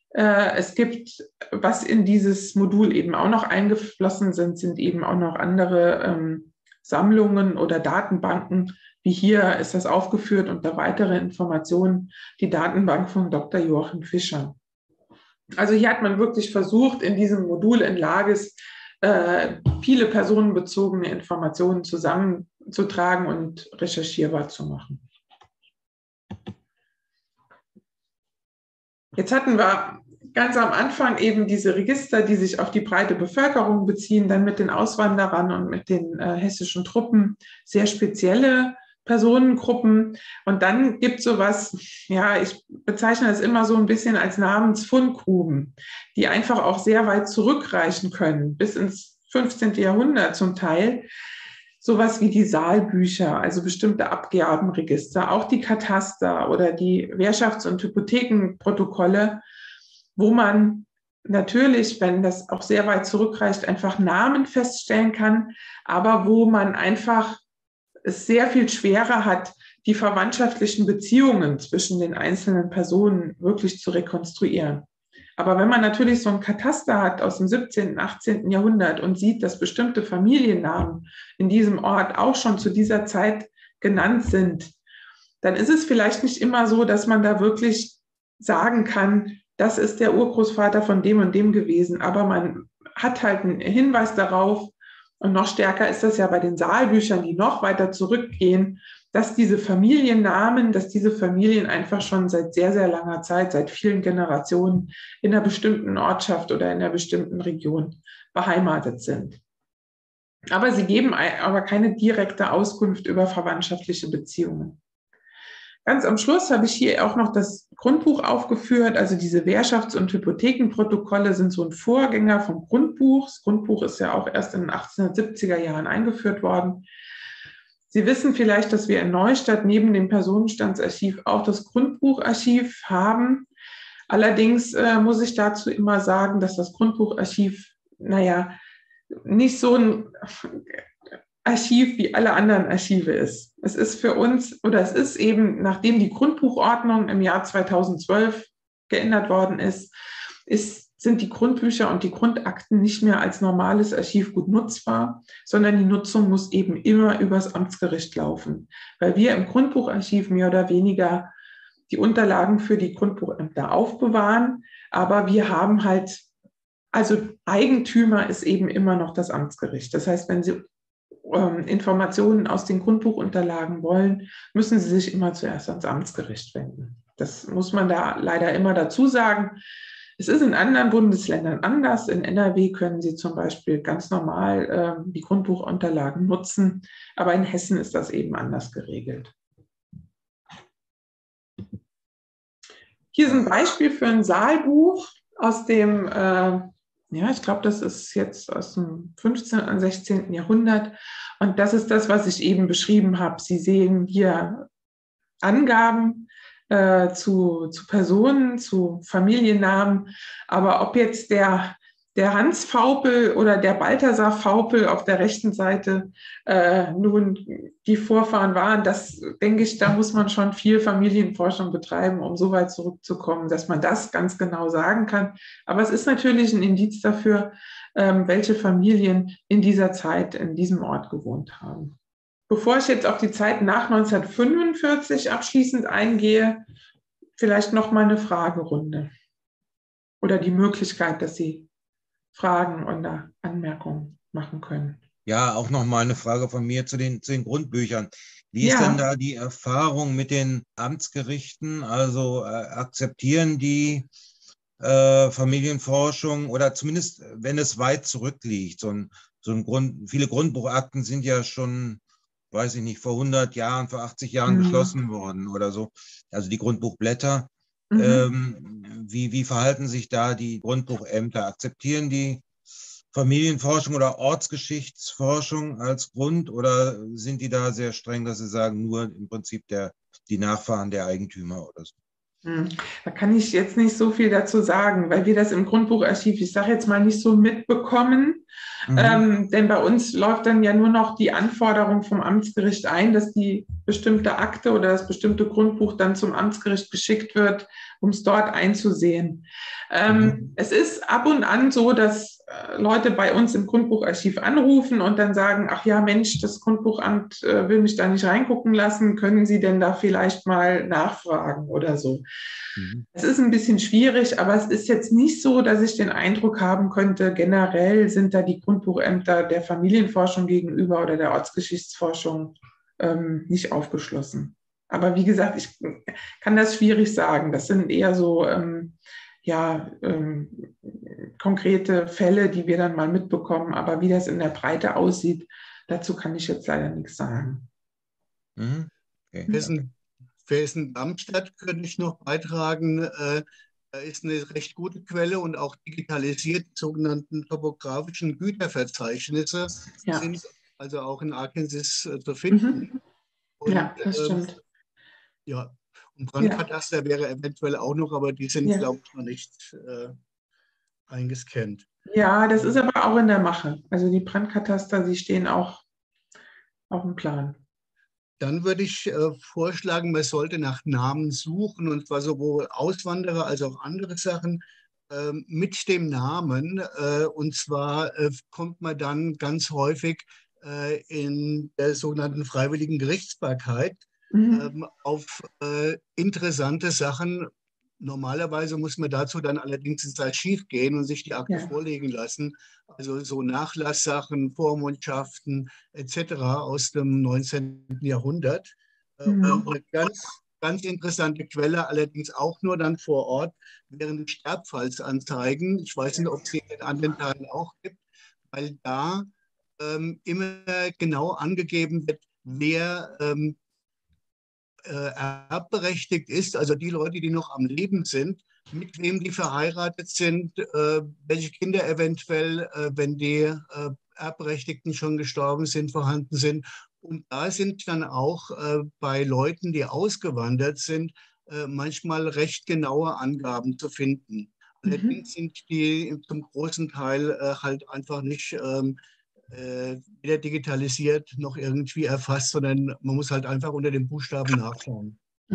es gibt, was in dieses Modul eben auch noch eingeflossen sind eben auch noch andere Sammlungen oder Datenbanken, wie hier ist das aufgeführt unter weitere Informationen, die Datenbank von Dr. Joachim Fischer. Also hier hat man wirklich versucht, in diesem Modul in Lagis viele personenbezogene Informationen zusammenzutragen und recherchierbar zu machen. Jetzt hatten wir ganz am Anfang eben diese Register, die sich auf die breite Bevölkerung beziehen, dann mit den Auswanderern und mit den hessischen Truppen sehr spezielle Personengruppen. Und dann gibt es sowas, ja, ich bezeichne das immer so ein bisschen als Namensfundgruben, die einfach auch sehr weit zurückreichen können, bis ins 15. Jahrhundert zum Teil. Sowas wie die Saalbücher, also bestimmte Abgabenregister, auch die Kataster oder die Wehrschafts- und Hypothekenprotokolle, wo man natürlich, wenn das auch sehr weit zurückreicht, einfach Namen feststellen kann, aber wo man einfach es sehr viel schwerer hat, die verwandtschaftlichen Beziehungen zwischen den einzelnen Personen wirklich zu rekonstruieren. Aber wenn man natürlich so ein Kataster hat aus dem 17., 18. Jahrhundert und sieht, dass bestimmte Familiennamen in diesem Ort auch schon zu dieser Zeit genannt sind, dann ist es vielleicht nicht immer so, dass man da wirklich sagen kann, das ist der Urgroßvater von dem und dem gewesen. Aber man hat halt einen Hinweis darauf, und noch stärker ist das ja bei den Saalbüchern, die noch weiter zurückgehen, dass diese Familiennamen, dass diese Familien einfach schon seit sehr, sehr langer Zeit, seit vielen Generationen in einer bestimmten Ortschaft oder in einer bestimmten Region beheimatet sind. Aber sie geben aber keine direkte Auskunft über verwandtschaftliche Beziehungen. Ganz am Schluss habe ich hier auch noch das Grundbuch aufgeführt. Also diese Wehrschafts- und Hypothekenprotokolle sind so ein Vorgänger vom Grundbuch. Das Grundbuch ist ja auch erst in den 1870er Jahren eingeführt worden. Sie wissen vielleicht, dass wir in Neustadt neben dem Personenstandsarchiv auch das Grundbucharchiv haben. Allerdings muss ich dazu immer sagen, dass das Grundbucharchiv, nicht so ein Archiv wie alle anderen Archive ist. Es ist für uns, oder es ist eben, nachdem die Grundbuchordnung im Jahr 2012 geändert worden ist, sind die Grundbücher und die Grundakten nicht mehr als normales Archiv gut nutzbar, sondern die Nutzung muss eben immer übers Amtsgericht laufen, weil wir im Grundbucharchiv mehr oder weniger die Unterlagen für die Grundbuchämter aufbewahren, aber wir haben halt, also Eigentümer ist eben immer noch das Amtsgericht. Das heißt, wenn Sie Informationen aus den Grundbuchunterlagen wollen, müssen Sie sich immer zuerst ans Amtsgericht wenden. Das muss man da leider immer dazu sagen. Es ist in anderen Bundesländern anders. In NRW können Sie zum Beispiel ganz normal die Grundbuchunterlagen nutzen, aber in Hessen ist das eben anders geregelt. Hier ist ein Beispiel für ein Saalbuch aus dem ich glaube, das ist jetzt aus dem 15. und 16. Jahrhundert. Und das ist das, was ich eben beschrieben habe. Sie sehen hier Angaben zu Personen, zu Familiennamen. Aber ob jetzt der Hans Vaupel oder der Balthasar Vaupel auf der rechten Seite nun die Vorfahren waren, das denke ich, da muss man schon viel Familienforschung betreiben, um so weit zurückzukommen, dass man das ganz genau sagen kann. Aber es ist natürlich ein Indiz dafür, welche Familien in dieser Zeit in diesem Ort gewohnt haben. Bevor ich jetzt auf die Zeit nach 1945 abschließend eingehe, vielleicht noch mal eine Fragerunde oder die Möglichkeit, dass Sie Fragen oder Anmerkungen machen können. Ja, auch noch mal eine Frage von mir zu den Grundbüchern. Wie ist denn da die Erfahrung mit den Amtsgerichten? Also akzeptieren die Familienforschung oder zumindest, wenn es weit zurückliegt? Viele Grundbuchakten sind ja schon, weiß ich nicht, vor 100 Jahren, vor 80 Jahren geschlossen worden oder so. Also die Grundbuchblätter. Wie verhalten sich da die Grundbuchämter? Akzeptieren die Familienforschung oder Ortsgeschichtsforschung als Grund oder sind die da sehr streng, dass sie sagen, nur im Prinzip die Nachfahren der Eigentümer oder so? Da kann ich jetzt nicht so viel dazu sagen, weil wir das im Grundbucharchiv, ich sage jetzt mal, nicht so mitbekommen. Denn bei uns läuft dann ja nur noch die Anforderung vom Amtsgericht ein, dass die bestimmte Akte oder das bestimmte Grundbuch dann zum Amtsgericht geschickt wird, um es dort einzusehen. Es ist ab und an so, dass Leute bei uns im Grundbucharchiv anrufen und dann sagen, ach ja, Mensch, das Grundbuchamt will mich da nicht reingucken lassen, können Sie denn da vielleicht mal nachfragen oder so. Es ist ein bisschen schwierig, aber es ist jetzt nicht so, dass ich den Eindruck haben könnte, generell sind da die Grundbuchämter der Familienforschung gegenüber oder der Ortsgeschichtsforschung nicht aufgeschlossen. Aber wie gesagt, ich kann das schwierig sagen. Das sind eher so konkrete Fälle, die wir dann mal mitbekommen. Aber wie das in der Breite aussieht, dazu kann ich jetzt leider nichts sagen. Okay. Darmstadt könnte ich noch beitragen. Ist eine recht gute Quelle und auch digitalisiert. Die sogenannten topografischen Güterverzeichnisse sind also auch in Arkansas zu finden. Und, ja, das stimmt. Ja, und Brandkataster wäre eventuell auch noch, aber die sind, glaube ich, noch nicht eingescannt. Ja, das ist aber auch in der Mache. Also die Brandkataster, die stehen auch auf dem Plan. Dann würde ich vorschlagen, man sollte nach Namen suchen, und zwar sowohl Auswanderer als auch andere Sachen mit dem Namen. Und zwar kommt man dann ganz häufig in der sogenannten freiwilligen Gerichtsbarkeit auf interessante Sachen. Normalerweise muss man dazu dann allerdings ins Archiv gehen und sich die Akte vorlegen lassen. Also so Nachlasssachen, Vormundschaften etc. aus dem 19. Jahrhundert. Eine ganz interessante Quelle, allerdings auch nur dann vor Ort, wären die Sterbfallsanzeigen. Ich weiß nicht, ob es sie in anderen Teilen auch gibt, weil da immer genau angegeben wird, wer erbberechtigt ist, also die Leute, die noch am Leben sind, mit wem die verheiratet sind, welche Kinder eventuell, wenn die Erbberechtigten schon gestorben sind, vorhanden sind. Und da sind dann auch bei Leuten, die ausgewandert sind, manchmal recht genaue Angaben zu finden. Allerdings sind die zum großen Teil halt einfach nicht weder digitalisiert noch irgendwie erfasst, sondern man muss halt einfach unter den Buchstaben nachschauen.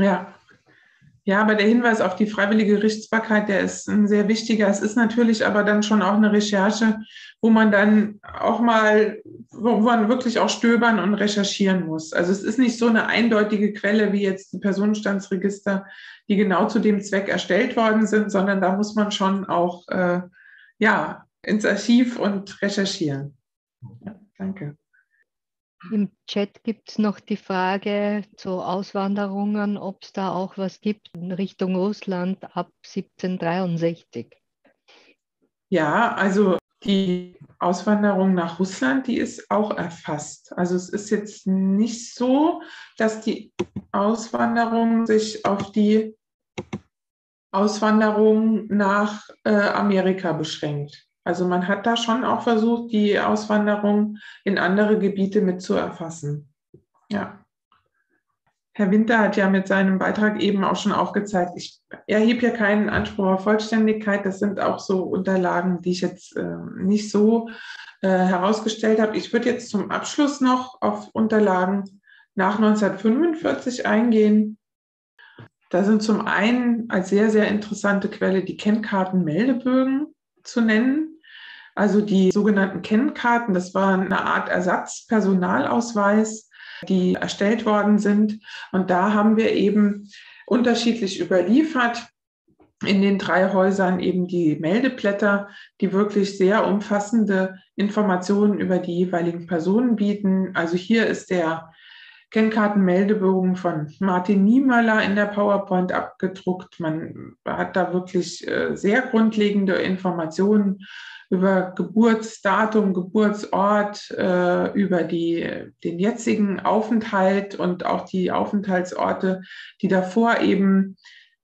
Ja, aber der Hinweis auf die freiwillige Gerichtsbarkeit, der ist ein sehr wichtiger. Es ist natürlich aber dann schon auch eine Recherche, wo man dann auch mal, wo man wirklich auch stöbern und recherchieren muss. Also es ist nicht so eine eindeutige Quelle wie jetzt die Personenstandsregister, die genau zu dem Zweck erstellt worden sind, sondern da muss man schon auch ins Archiv und recherchieren. Ja, danke. Im Chat gibt es noch die Frage zu Auswanderungen, ob es da auch was gibt in Richtung Russland ab 1763. Ja, also die Auswanderung nach Russland, die ist auch erfasst. Also es ist jetzt nicht so, dass die Auswanderung sich auf die Auswanderung nach Amerika beschränkt. Also man hat da schon auch versucht, die Auswanderung in andere Gebiete mit zu erfassen. Ja. Herr Winter hat ja mit seinem Beitrag eben auch schon aufgezeigt, ich erhebe hier keinen Anspruch auf Vollständigkeit. Das sind auch so Unterlagen, die ich jetzt nicht so herausgestellt habe. Ich würde jetzt zum Abschluss noch auf Unterlagen nach 1945 eingehen. Da sind zum einen als sehr, sehr interessante Quelle die Kennkartenmeldebögen zu nennen. Also die sogenannten Kennkarten, das war eine Art Ersatzpersonalausweis, die erstellt worden sind. Und da haben wir eben unterschiedlich überliefert in den 3 Häusern eben die Meldeblätter, die wirklich sehr umfassende Informationen über die jeweiligen Personen bieten. Also hier ist der Kennkartenmeldebogen von Martin Niemöller in der PowerPoint abgedruckt. Man hat da wirklich sehr grundlegende Informationen über Geburtsdatum, Geburtsort, über den jetzigen Aufenthalt und auch die Aufenthaltsorte, die davor eben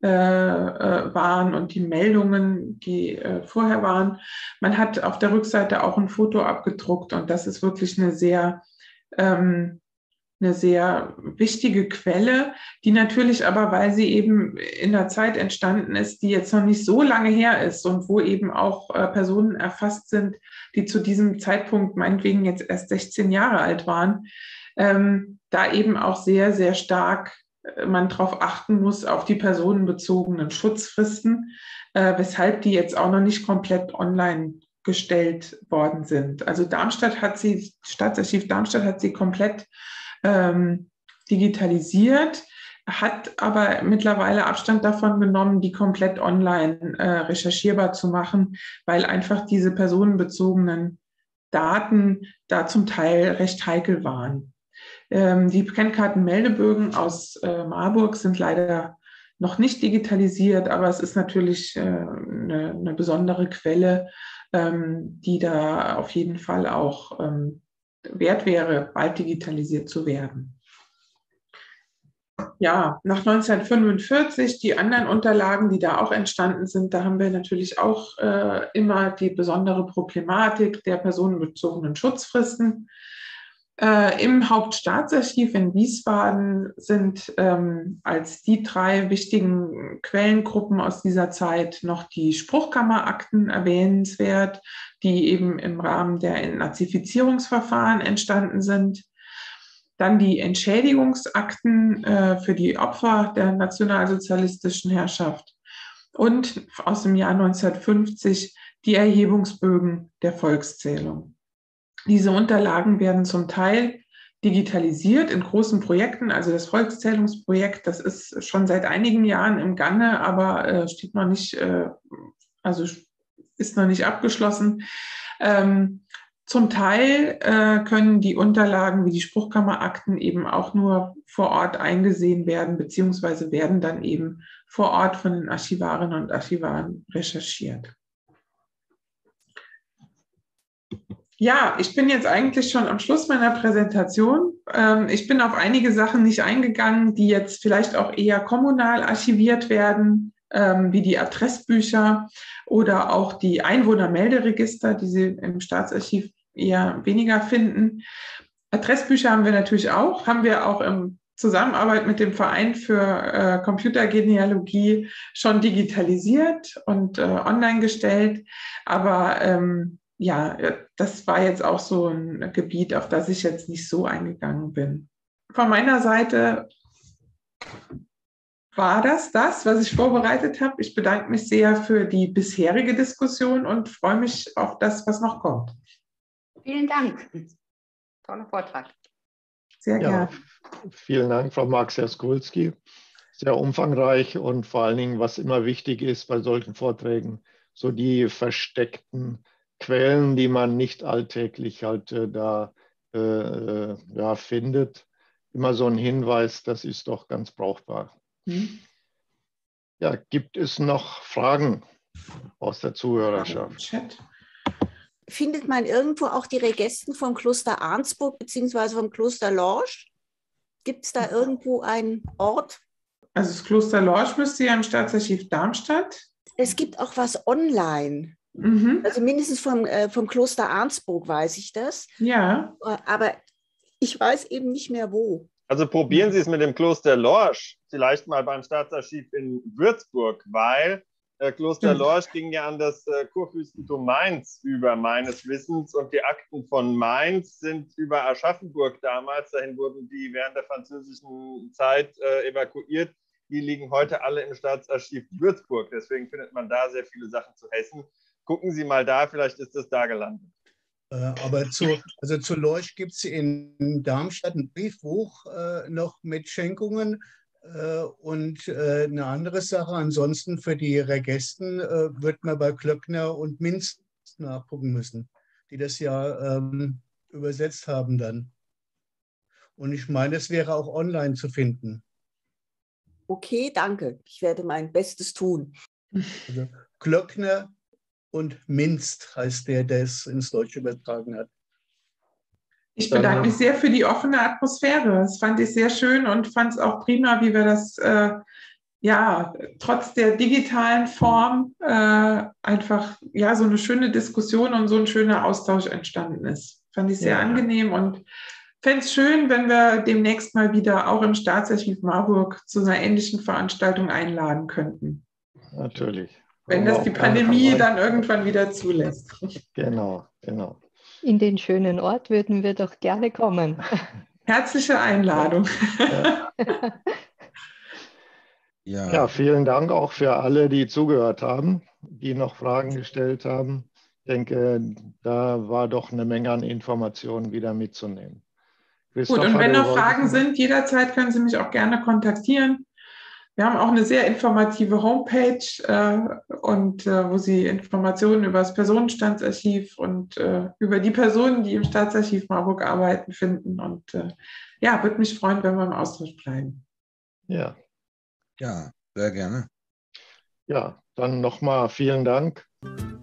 waren und die Meldungen, die vorher waren. Man hat auf der Rückseite auch ein Foto abgedruckt und das ist wirklich eine sehr eine sehr wichtige Quelle, die natürlich aber, weil sie eben in der Zeit entstanden ist, die jetzt noch nicht so lange her ist und wo eben auch Personen erfasst sind, die zu diesem Zeitpunkt meinetwegen jetzt erst 16 Jahre alt waren, da eben auch sehr, sehr stark man darauf achten muss, auf die personenbezogenen Schutzfristen, weshalb die jetzt auch noch nicht komplett online gestellt worden sind. Also Staatsarchiv Darmstadt hat sie komplett digitalisiert, hat aber mittlerweile Abstand davon genommen, die komplett online recherchierbar zu machen, weil einfach diese personenbezogenen Daten da zum Teil recht heikel waren. Die Kennkartenmeldebögen aus Marburg sind leider noch nicht digitalisiert, aber es ist natürlich eine besondere Quelle, die da auf jeden Fall auch wert wäre, bald digitalisiert zu werden. Ja, nach 1945, die anderen Unterlagen, die da auch entstanden sind, da haben wir natürlich auch immer die besondere Problematik der personenbezogenen Schutzfristen. Im Hauptstaatsarchiv in Wiesbaden sind als die 3 wichtigen Quellengruppen aus dieser Zeit noch die Spruchkammerakten erwähnenswert, die eben im Rahmen der Entnazifizierungsverfahren entstanden sind. Dann die Entschädigungsakten für die Opfer der nationalsozialistischen Herrschaft und aus dem Jahr 1950 die Erhebungsbögen der Volkszählung. Diese Unterlagen werden zum Teil digitalisiert in großen Projekten. Also das Volkszählungsprojekt, das ist schon seit einigen Jahren im Gange, aber steht noch nicht, also ist noch nicht abgeschlossen. Zum Teil können die Unterlagen wie die Spruchkammerakten eben auch nur vor Ort eingesehen werden, beziehungsweise werden dann eben vor Ort von den Archivarinnen und Archivaren recherchiert. Ja, ich bin jetzt eigentlich schon am Schluss meiner Präsentation. Ich bin auf einige Sachen nicht eingegangen, die jetzt vielleicht auch eher kommunal archiviert werden, wie die Adressbücher oder auch die Einwohnermelderegister, die Sie im Staatsarchiv eher weniger finden. Adressbücher haben wir natürlich auch, haben wir auch in Zusammenarbeit mit dem Verein für Computergenealogie schon digitalisiert und online gestellt. Aber ja, das war jetzt auch so ein Gebiet, auf das ich jetzt nicht so eingegangen bin. Von meiner Seite war das, was ich vorbereitet habe. Ich bedanke mich sehr für die bisherige Diskussion und freue mich auf das, was noch kommt. Vielen Dank. Toller Vortrag. Sehr gerne. Vielen Dank, Frau Marx-Jaskulski. Sehr umfangreich und vor allen Dingen, was immer wichtig ist bei solchen Vorträgen, so die versteckten Quellen, die man nicht alltäglich halt da findet. Immer so ein Hinweis, das ist doch ganz brauchbar. Ja, gibt es noch Fragen aus der Zuhörerschaft? Findet man irgendwo auch die Regesten vom Kloster Arnsburg bzw. vom Kloster Lorsch? Gibt es da irgendwo einen Ort? Also das Kloster Lorsch müsste ja im Staatsarchiv Darmstadt. Es gibt auch was online. Also mindestens vom Kloster Arnsburg weiß ich das. Ja. Aber ich weiß eben nicht mehr wo. Also probieren Sie es mit dem Kloster Lorsch vielleicht mal beim Staatsarchiv in Würzburg, weil Kloster Lorsch ging ja an das Kurfürstentum Mainz über, meines Wissens, und die Akten von Mainz sind über Aschaffenburg damals, dahin wurden die während der französischen Zeit evakuiert, die liegen heute alle im Staatsarchiv Würzburg, deswegen findet man da sehr viele Sachen zu Hessen. Gucken Sie mal da, vielleicht ist das da gelandet. Aber zu Lorsch gibt es in Darmstadt ein Briefbuch noch mit Schenkungen. Und eine andere Sache, ansonsten für die Regesten wird man bei Klöckner und Minz nachgucken müssen, die das ja übersetzt haben dann. Und ich meine, es wäre auch online zu finden. Okay, danke. Ich werde mein Bestes tun. Also Klöckner und Minz heißt der es ins Deutsche übertragen hat. Ich bedanke mich sehr für die offene Atmosphäre. Das fand ich sehr schön und fand es auch prima, wie wir das trotz der digitalen Form einfach so eine schöne Diskussion und so ein schöner Austausch entstanden ist. Fand ich sehr angenehm und fände es schön, wenn wir demnächst mal wieder auch im Staatsarchiv Marburg zu einer ähnlichen Veranstaltung einladen könnten. Natürlich. Wenn das die Pandemie dann irgendwann wieder zulässt. Genau, genau. In den schönen Ort würden wir doch gerne kommen. Herzliche Einladung. Ja, vielen Dank auch für alle, die zugehört haben, die noch Fragen gestellt haben. Ich denke, da war doch eine Menge an Informationen wieder mitzunehmen. Gut, und wenn noch Fragen sind, jederzeit können Sie mich auch gerne kontaktieren. Wir haben auch eine sehr informative Homepage, wo Sie Informationen über das Personenstandsarchiv und über die Personen, die im Staatsarchiv Marburg arbeiten, finden. Und ja, würde mich freuen, wenn wir im Austausch bleiben. Ja. Ja, sehr gerne. Ja, dann nochmal vielen Dank.